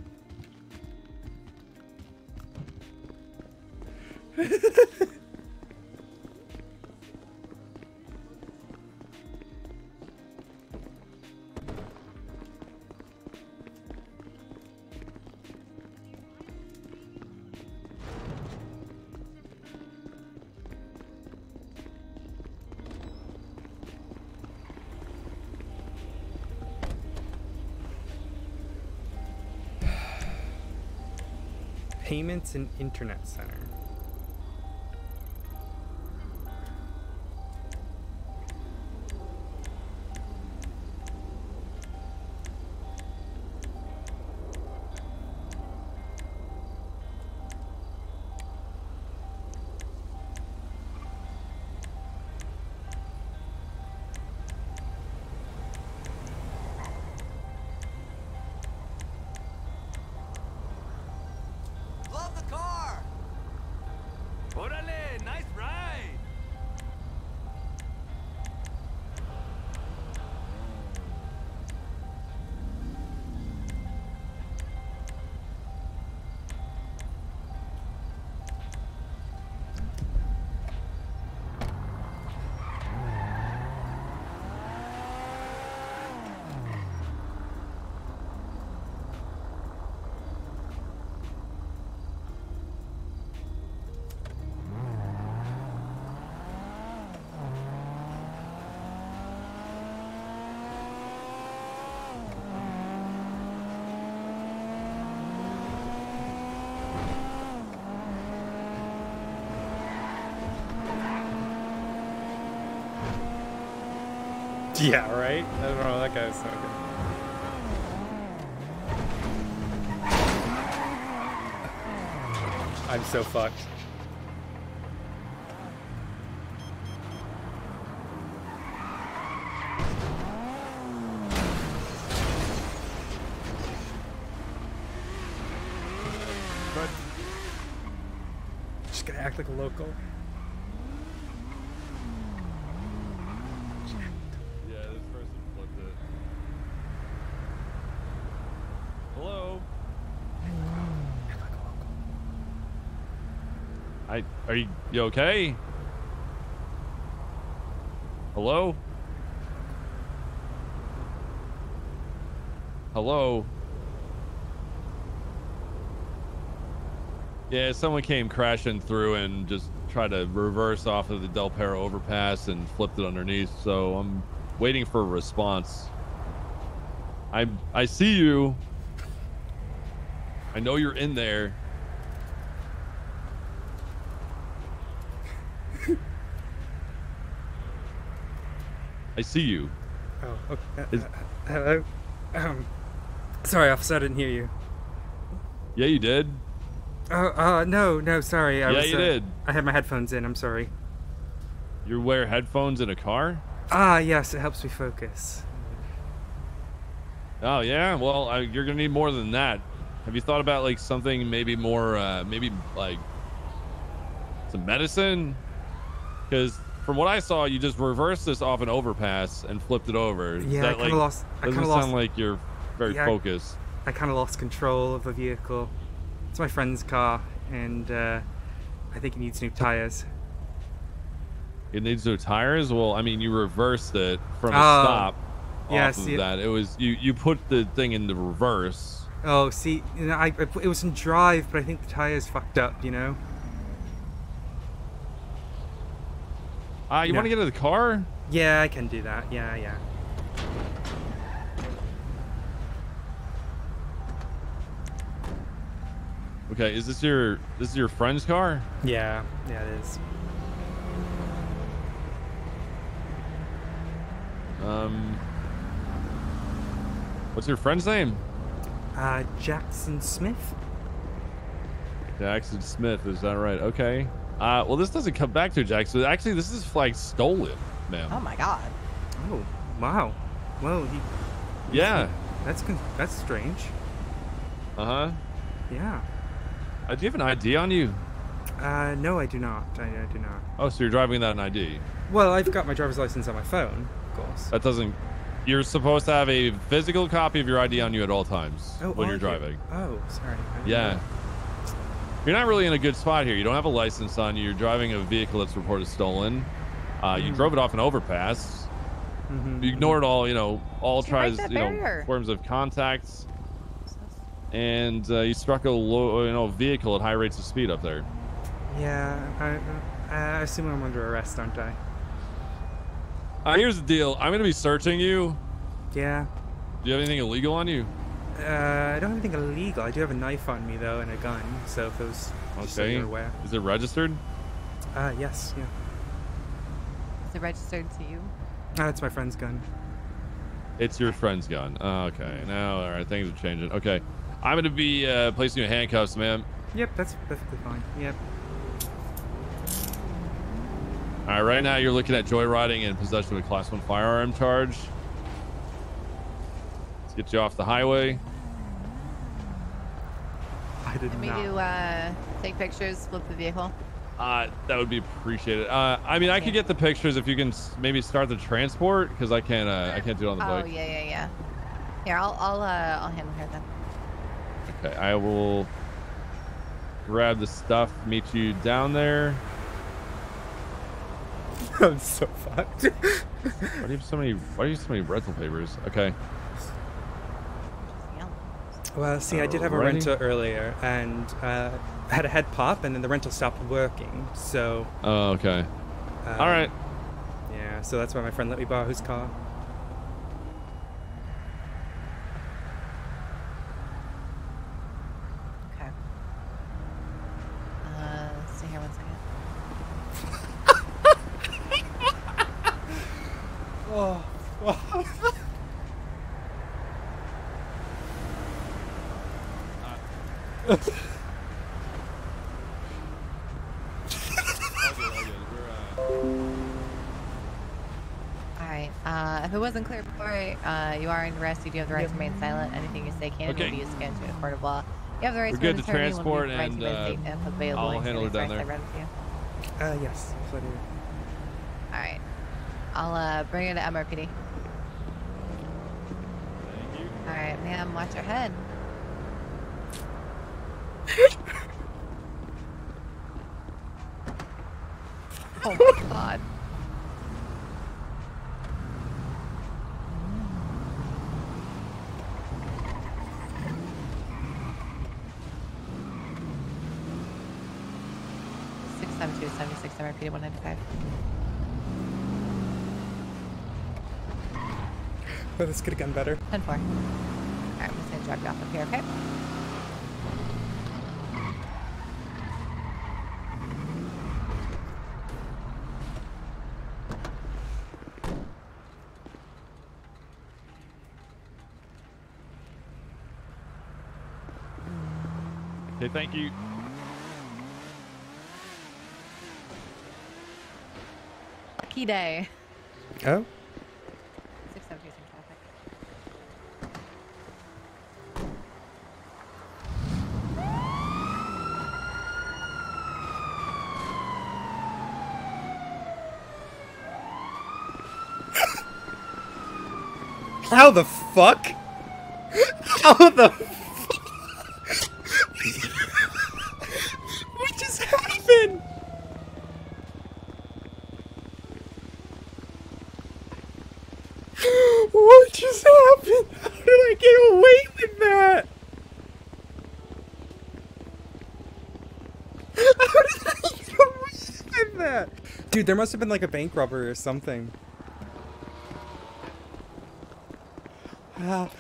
Payments and Internet Center. Love the car! Orale, nice ride! Yeah, right? I don't know, that guy was so good. I'm so fucked. gonna act like a local. Yeah, this person flipped it. Hello. I are you you okay? Hello? Hello? Yeah, someone came crashing through and just tried to reverse off of the Del Perro overpass and flipped it underneath, so I'm waiting for a response. I I see you. I know you're in there. I see you. Oh, okay. Is- Uh, hello? Um, sorry, officer, I didn't hear you. Yeah, you did. Oh, uh, no, no, sorry. I Yeah, was, you uh, did. I had my headphones in, I'm sorry. You wear headphones in a car? Ah, yes, it helps me focus. Oh, yeah? Well, I, you're going to need more than that. Have you thought about, like, something maybe more, uh, maybe, like, some medicine? Because from what I saw, you just reversed this off an overpass and flipped it over. Does Yeah, that, I kind of like, lost... I doesn't kind of sound lost... like you're very yeah, focused. I, I kind of lost control of the vehicle. It's my friend's car, and, uh, I think he needs new tires. It needs new tires? Well, I mean, you reversed it from a Oh, stop yeah, off of see- that. It was, you, you put the thing in the reverse. Oh, see, you know, I, I it was in drive, but I think the tires fucked up, you know? Ah, uh, you No. want to get in the car? Yeah, I can do that. Yeah, yeah. Okay, is this your, this is your friend's car? Yeah, yeah, it is. Um, what's your friend's name? Uh, Jackson Smith? Jackson Smith, is that right? Okay. Uh, well, this doesn't come back to Jackson. Actually, this is flag stolen, ma'am. Oh my god. Oh, wow. Well, he... Yeah. That's con- that's strange. Uh-huh. Yeah. Uh, do you have an I D on you? Uh, no, I do not. I, I do not. Oh, so you're driving without an I D? Well, I've got my driver's license on my phone, of course. That doesn't... You're supposed to have a physical copy of your I D on you at all times Oh, when are you're you? driving. Oh, sorry. I didn't Yeah. know. You're not really in a good spot here. You don't have a license on you. You're driving a vehicle that's reported stolen. Uh, you Mhm. drove it off an overpass. Mhm. You ignored all, you know, all Did you break tries, that you know, barrier? forms of contacts. And uh, you struck a low, you know, vehicle at high rates of speed up there. Yeah, I, I, I assume I'm under arrest, aren't I? Uh, here's the deal. I'm going to be searching you. Yeah. Do you have anything illegal on you? Uh, I don't have anything illegal. I do have a knife on me, though, and a gun, so if it was... Just so Okay. you're aware. Is it registered? Uh, yes, yeah. Is it registered to you? Uh, it's my friend's gun. It's your friend's gun. Oh, okay. Now, all right, things are changing. Okay. I'm going to be uh, placing you in handcuffs, ma'am. Yep, that's perfectly fine. Yep. All right, right now you're looking at joyriding and possession of a class one firearm charge. Let's get you off the highway. I did Can we not. do uh, take pictures, flip the vehicle? Uh, that would be appreciated. Uh, I mean, I could get the pictures if you can s- maybe start the transport, because I can't. Uh, I can't do it on the Oh bike. yeah, yeah, yeah. Here, I'll I'll uh, I'll handle her then. Okay, I will grab the stuff, meet you down there. I'm so fucked. Why do you have so many? Why do you have so many rental papers? Okay. Well, see, I did have a Alrighty. rental earlier, and uh, I had a head pop, and then the rental stopped working, so... Oh, okay. Um, All right. Yeah, so that's why my friend let me borrow his car. Okay. Uh, stay here one second. Oh. Alright, uh, if it wasn't clear before, uh, you are under arrest. You do have the right to remain silent. Anything you say can and will Okay. be used against you in a court of law. You have the right We're to good an to attorney when we transport, have the right to and investigate uh, if available I'll in handle it case, down right? I there. read it to you. Uh, yes. That's what I do. All right. I'll uh, bring her to M R P D. All right, ma'am. Watch your head. Oh my god. Six seven two seventy six M R P D one ninety five. Oh, this could have gone better. ten four. All right, I'm just gonna drop you off up here, okay? Okay, thank you. Key day. Oh. Six seven two in traffic. How the fuck? How the fuck? What just happened? What just happened? How did I get away with that? How did I get away with that? Dude, there must have been like a bank robbery or something. Ah.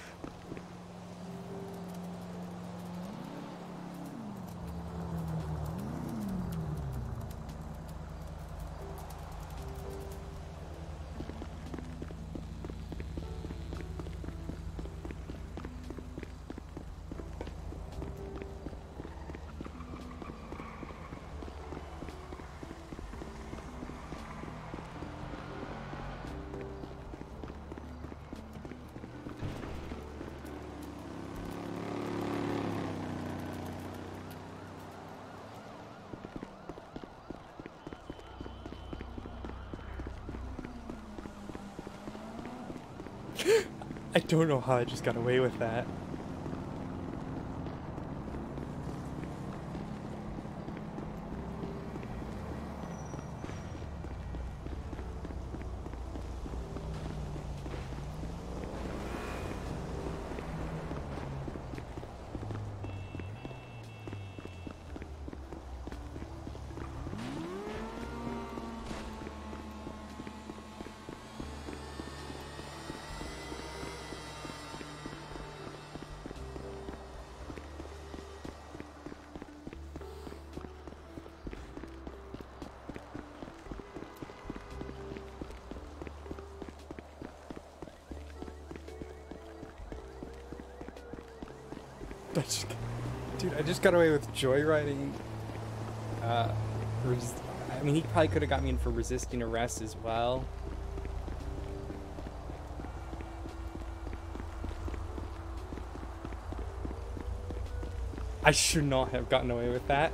I don't know how I just got away with that. I just, dude, I just got away with joyriding. Uh, res I mean, he probably could have got me in for resisting arrest as well. I should not have gotten away with that.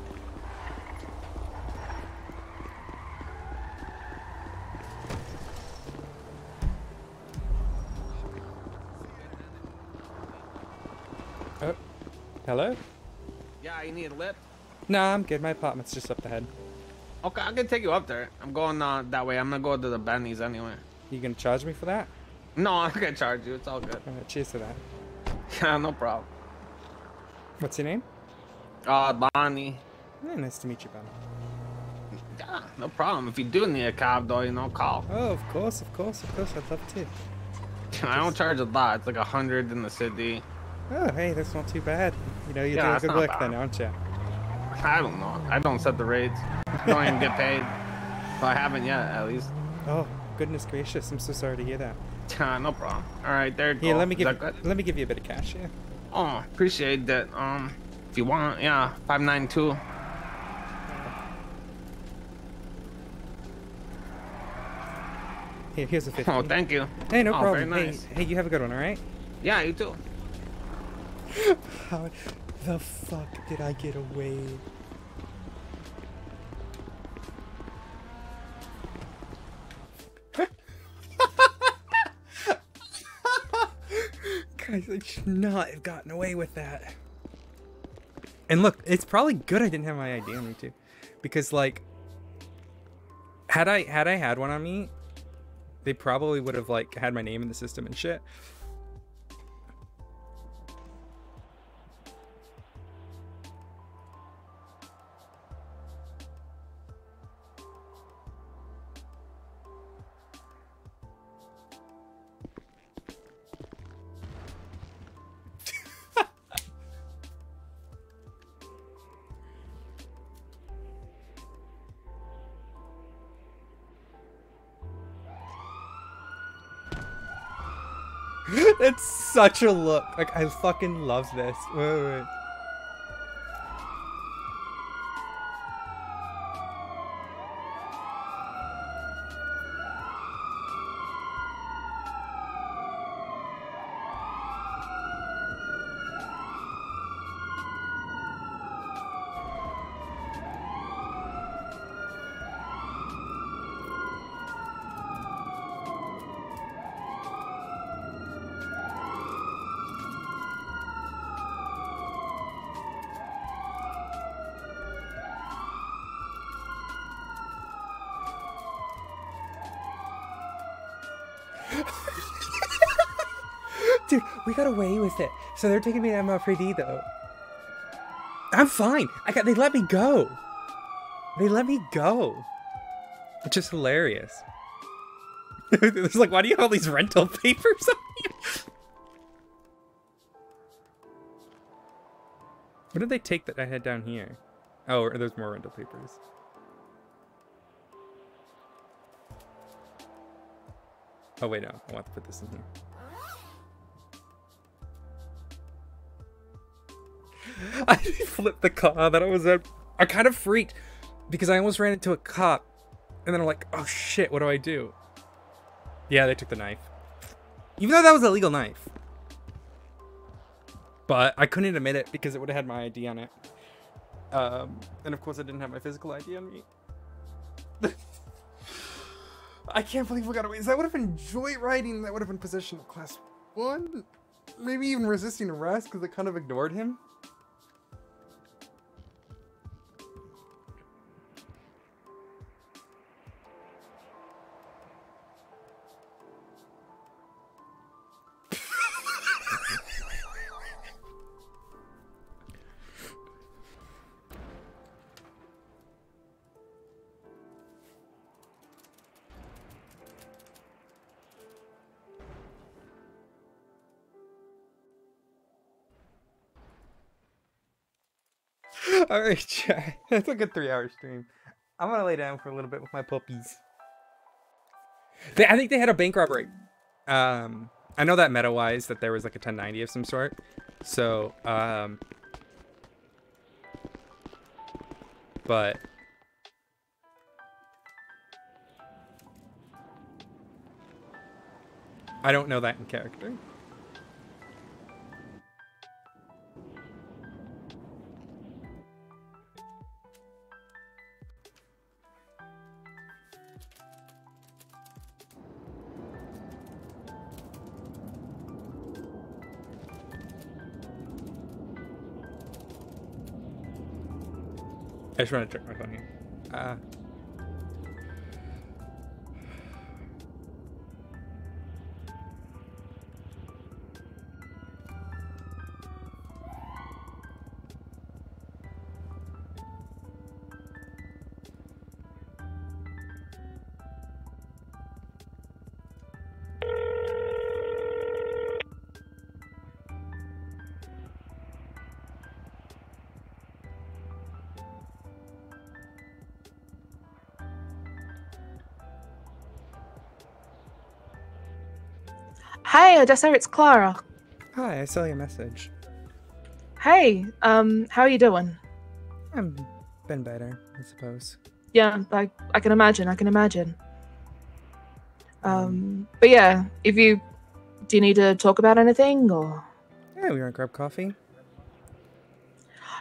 Oh, hello? Yeah, you need a lift? Nah, I'm good. My apartment's just up the head. Okay, I can take you up there. I'm going uh, that way. I'm gonna go to the Benny's anyway. You gonna charge me for that? No, I'm not gonna charge you. It's all good. Alright, cheers to that. Yeah, no problem. What's your name? Uh, Bonnie. Yeah, nice to meet you, Ben. Yeah, no problem. If you do need a cab, though, you know, call. Oh, of course, of course, of course. I'd love to. I don't charge a lot. It's like a hundred in the city. Oh, hey, that's not too bad. You know, you're Yeah, doing it's good not work bad. then, aren't you? I don't know. I don't set the rates. I don't even get paid. Well, I haven't yet, at least. Oh, goodness gracious! I'm so sorry to hear that. Uh, no problem. All right, there you Here, go. let me Is give that good? let me give you a bit of cash here. Oh, appreciate that. Um, if you want, yeah, five nine two. Here, here's a fifty. Oh, thank you. Hey, no Oh, problem. very nice. Hey, hey, you have a good one, all right? Yeah, you too. How the fuck did I get away? Guys, I should not have gotten away with that. And look, it's probably good I didn't have my I D on me too, because like, had I had I had one on me, they probably would have like had my name in the system and shit. It's such a look. Like, I fucking love this. Wait, wait, wait. Dude, we got away with it. So they're taking me to M L three D though. I'm fine. I got. They let me go. They let me go. Which is hilarious. It's like, why do you have all these rental papers on you? What did they take that I had down here? Oh, or there's more rental papers. Oh wait, no. I want to put this in here. I flipped the car that I was at. I kind of freaked because I almost ran into a cop, and then I'm like, oh shit, what do I do? Yeah, they took the knife. Even though that was a legal knife. But I couldn't admit it because it would have had my I D on it. Um, and of course I didn't have my physical I D on me. I can't believe we got away. That would have been joyriding. That would have been possession of class one. Maybe even resisting arrest because they kind of ignored him. Alright, chat. That's a good three hour stream. I'm gonna lay down for a little bit with my puppies. They, I think they had a bank robbery. Um, I know that meta-wise that there was like a ten ninety of some sort. So, um... But... I don't know that in character. I just want to check my phone here. Uh, Hi, Odessa, it's Clara. Hi, I saw your message. Hey, um, how are you doing? I've been better, I suppose. Yeah, I, I can imagine, I can imagine. Um, but yeah, if you, do you need to talk about anything, or? Yeah, we want to grab coffee.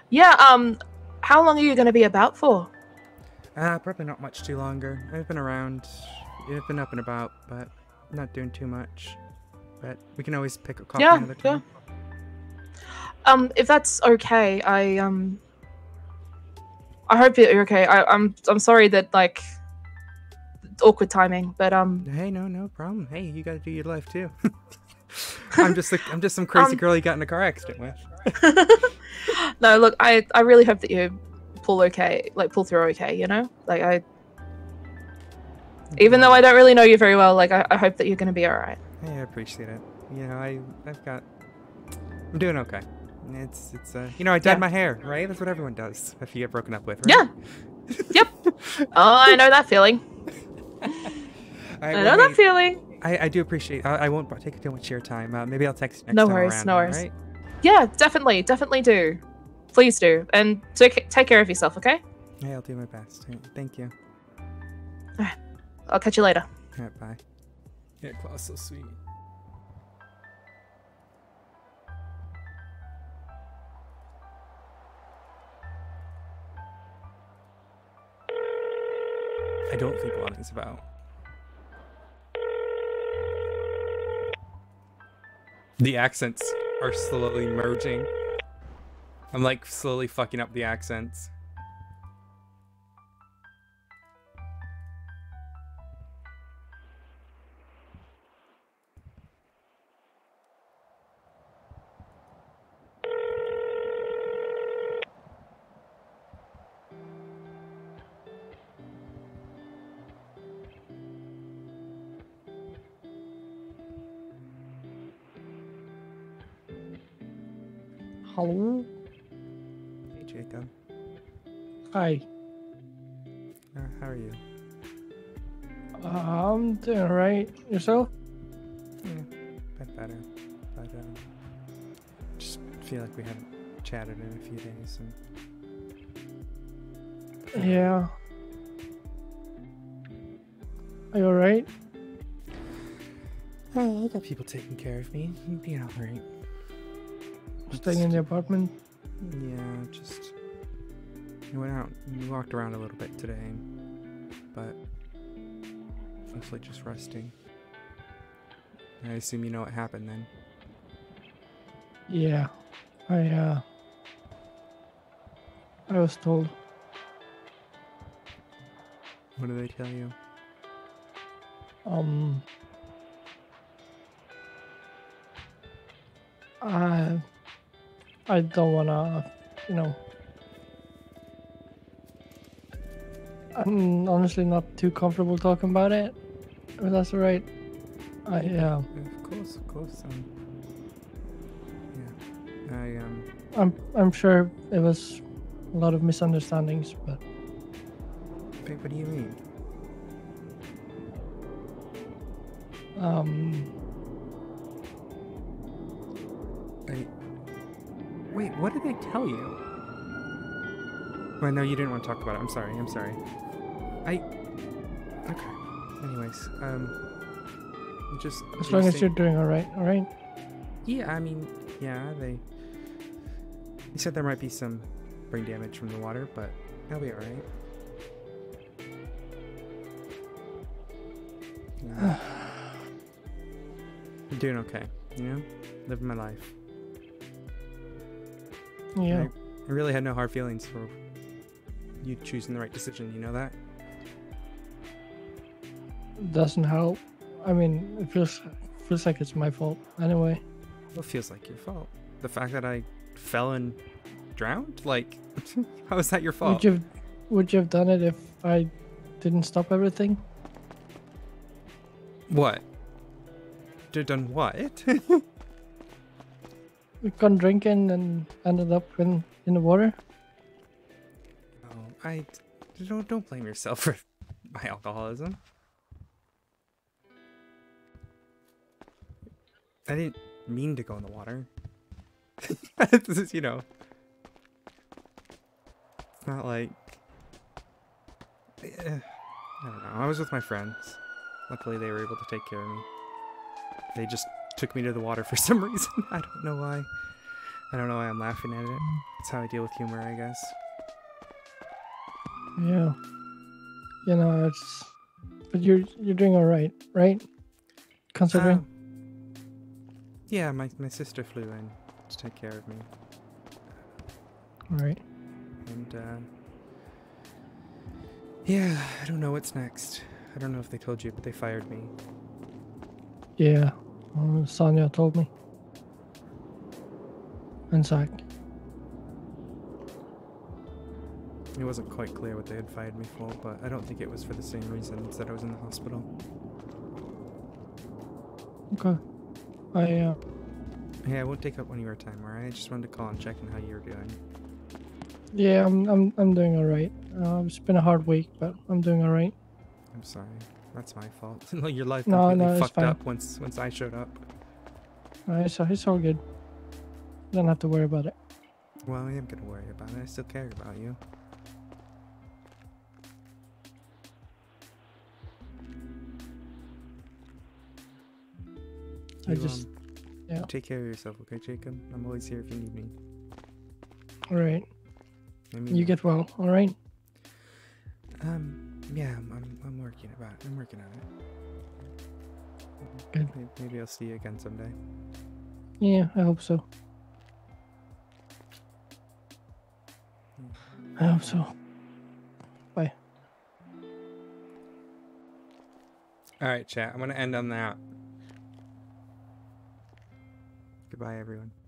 Yeah, um, how long are you going to be about for? Uh, probably not much too longer. I've been around, I've been up and about, but not doing too much. But we can always pick a coffee Yeah, another time. yeah. Um, if that's okay, I, um... I hope that you're okay. I, I'm I'm sorry that, like, awkward timing, but, um... Hey, no, no problem. Hey, you gotta do your life, too. I'm just a, I'm just some crazy Um, girl you got in a car accident with. No, look, I, I really hope that you pull okay, like, pull through okay, you know? Like, I... Even though I don't really know you very well, like, I, I hope that you're gonna be alright. Hey, I appreciate it. You know, I, I've got... I'm doing okay. It's, it's, uh... You know, I dyed Yeah. my hair, right? That's what everyone does if you get broken up with, right? Yeah! Yep! Oh, I know that feeling. All right, I well, know that hey, feeling. I, I do appreciate. I, I won't take too much of your time. Uh, maybe I'll text you next No time worries, around. no all worries. right? Yeah, definitely, definitely do. Please do. And take, take care of yourself, okay? Yeah, I'll do my best. Hey, thank you. Alright. I'll catch you later. All right, bye. Yeah, Claw's so sweet. I don't think Lonnie's about. The accents are slowly merging. I'm like slowly fucking up the accents. Hello? Hey, Jacob. Hi. Uh, how are you? Uh, I'm doing alright. Yourself? Yeah, bit better. But, uh, just feel like we haven't chatted in a few days. And... Yeah. Are you alright? Oh, I got people taking care of me. I'm being alright. Staying in the apartment? Yeah, just... I went out and walked around a little bit today, but mostly just resting. I assume you know what happened then. Yeah. I, uh... I was told. What did they tell you? Um... I... I don't wanna, you know... I'm honestly not too comfortable talking about it, if that's alright. I, uh... Of course, of course. Um, yeah. I, um... I'm, I'm sure it was a lot of misunderstandings, but... Wait, what do you mean? Um... I... Wait, what did they tell you? Well, no, you didn't want to talk about it. I'm sorry, I'm sorry. I... Okay. Anyways, um... Just... As long as you're doing alright, alright? Yeah, I mean, yeah, they... They said there might be some brain damage from the water, but I'll be alright. Yeah. I'm doing okay, you know? Living my life. Yeah. I, I really had no hard feelings for you choosing the right decision, you know that? Doesn't help. I mean, it feels feels like it's my fault anyway. What feels like your fault? The fact that I fell and drowned? Like, how is that your fault? Would you have, would you have done it if I didn't stop everything? What? You've done what? We've gone drinking and ended up in, in the water. Oh, I don't don't blame yourself for my alcoholism. I didn't mean to go in the water. This is, you know, it's not like eh, I don't know. I was with my friends. Luckily, they were able to take care of me. They just took me to the water for some reason. I don't know why. I don't know why I'm laughing at it. It's how I deal with humor, I guess. Yeah. You know, it's. But you're you're doing all right, right? Considering. Um, yeah, my my sister flew in to take care of me, All right. and uh, yeah, I don't know what's next. I don't know if they told you, but they fired me. Yeah. Uh, Sonia told me. And Zach. It wasn't quite clear what they had fired me for, but I don't think it was for the same reasons that I was in the hospital. Okay. I uh. Hey, I won't take up any of your time, alright? I just wanted to call and check on how you're doing. Yeah, I'm I'm I'm doing all right. Uh, it's been a hard week, but I'm doing all right. I'm sorry. That's my fault. Your life No, completely no, it's fucked fine. up once once I showed up. Uh, it's it's all good. Don't have to worry about it. Well, I am gonna worry about it. I still care about you. I You, just, um, yeah. you take care of yourself, okay, Jacob? I'm always here if you need me. All right. I mean, You get well. All right. Um, yeah, I'm, I'm, I'm working about it. I'm working on it. Good. Maybe, maybe I'll see you again someday. Yeah, I hope so. I hope so. Bye. Alright, chat. I'm gonna end on that. Goodbye, everyone.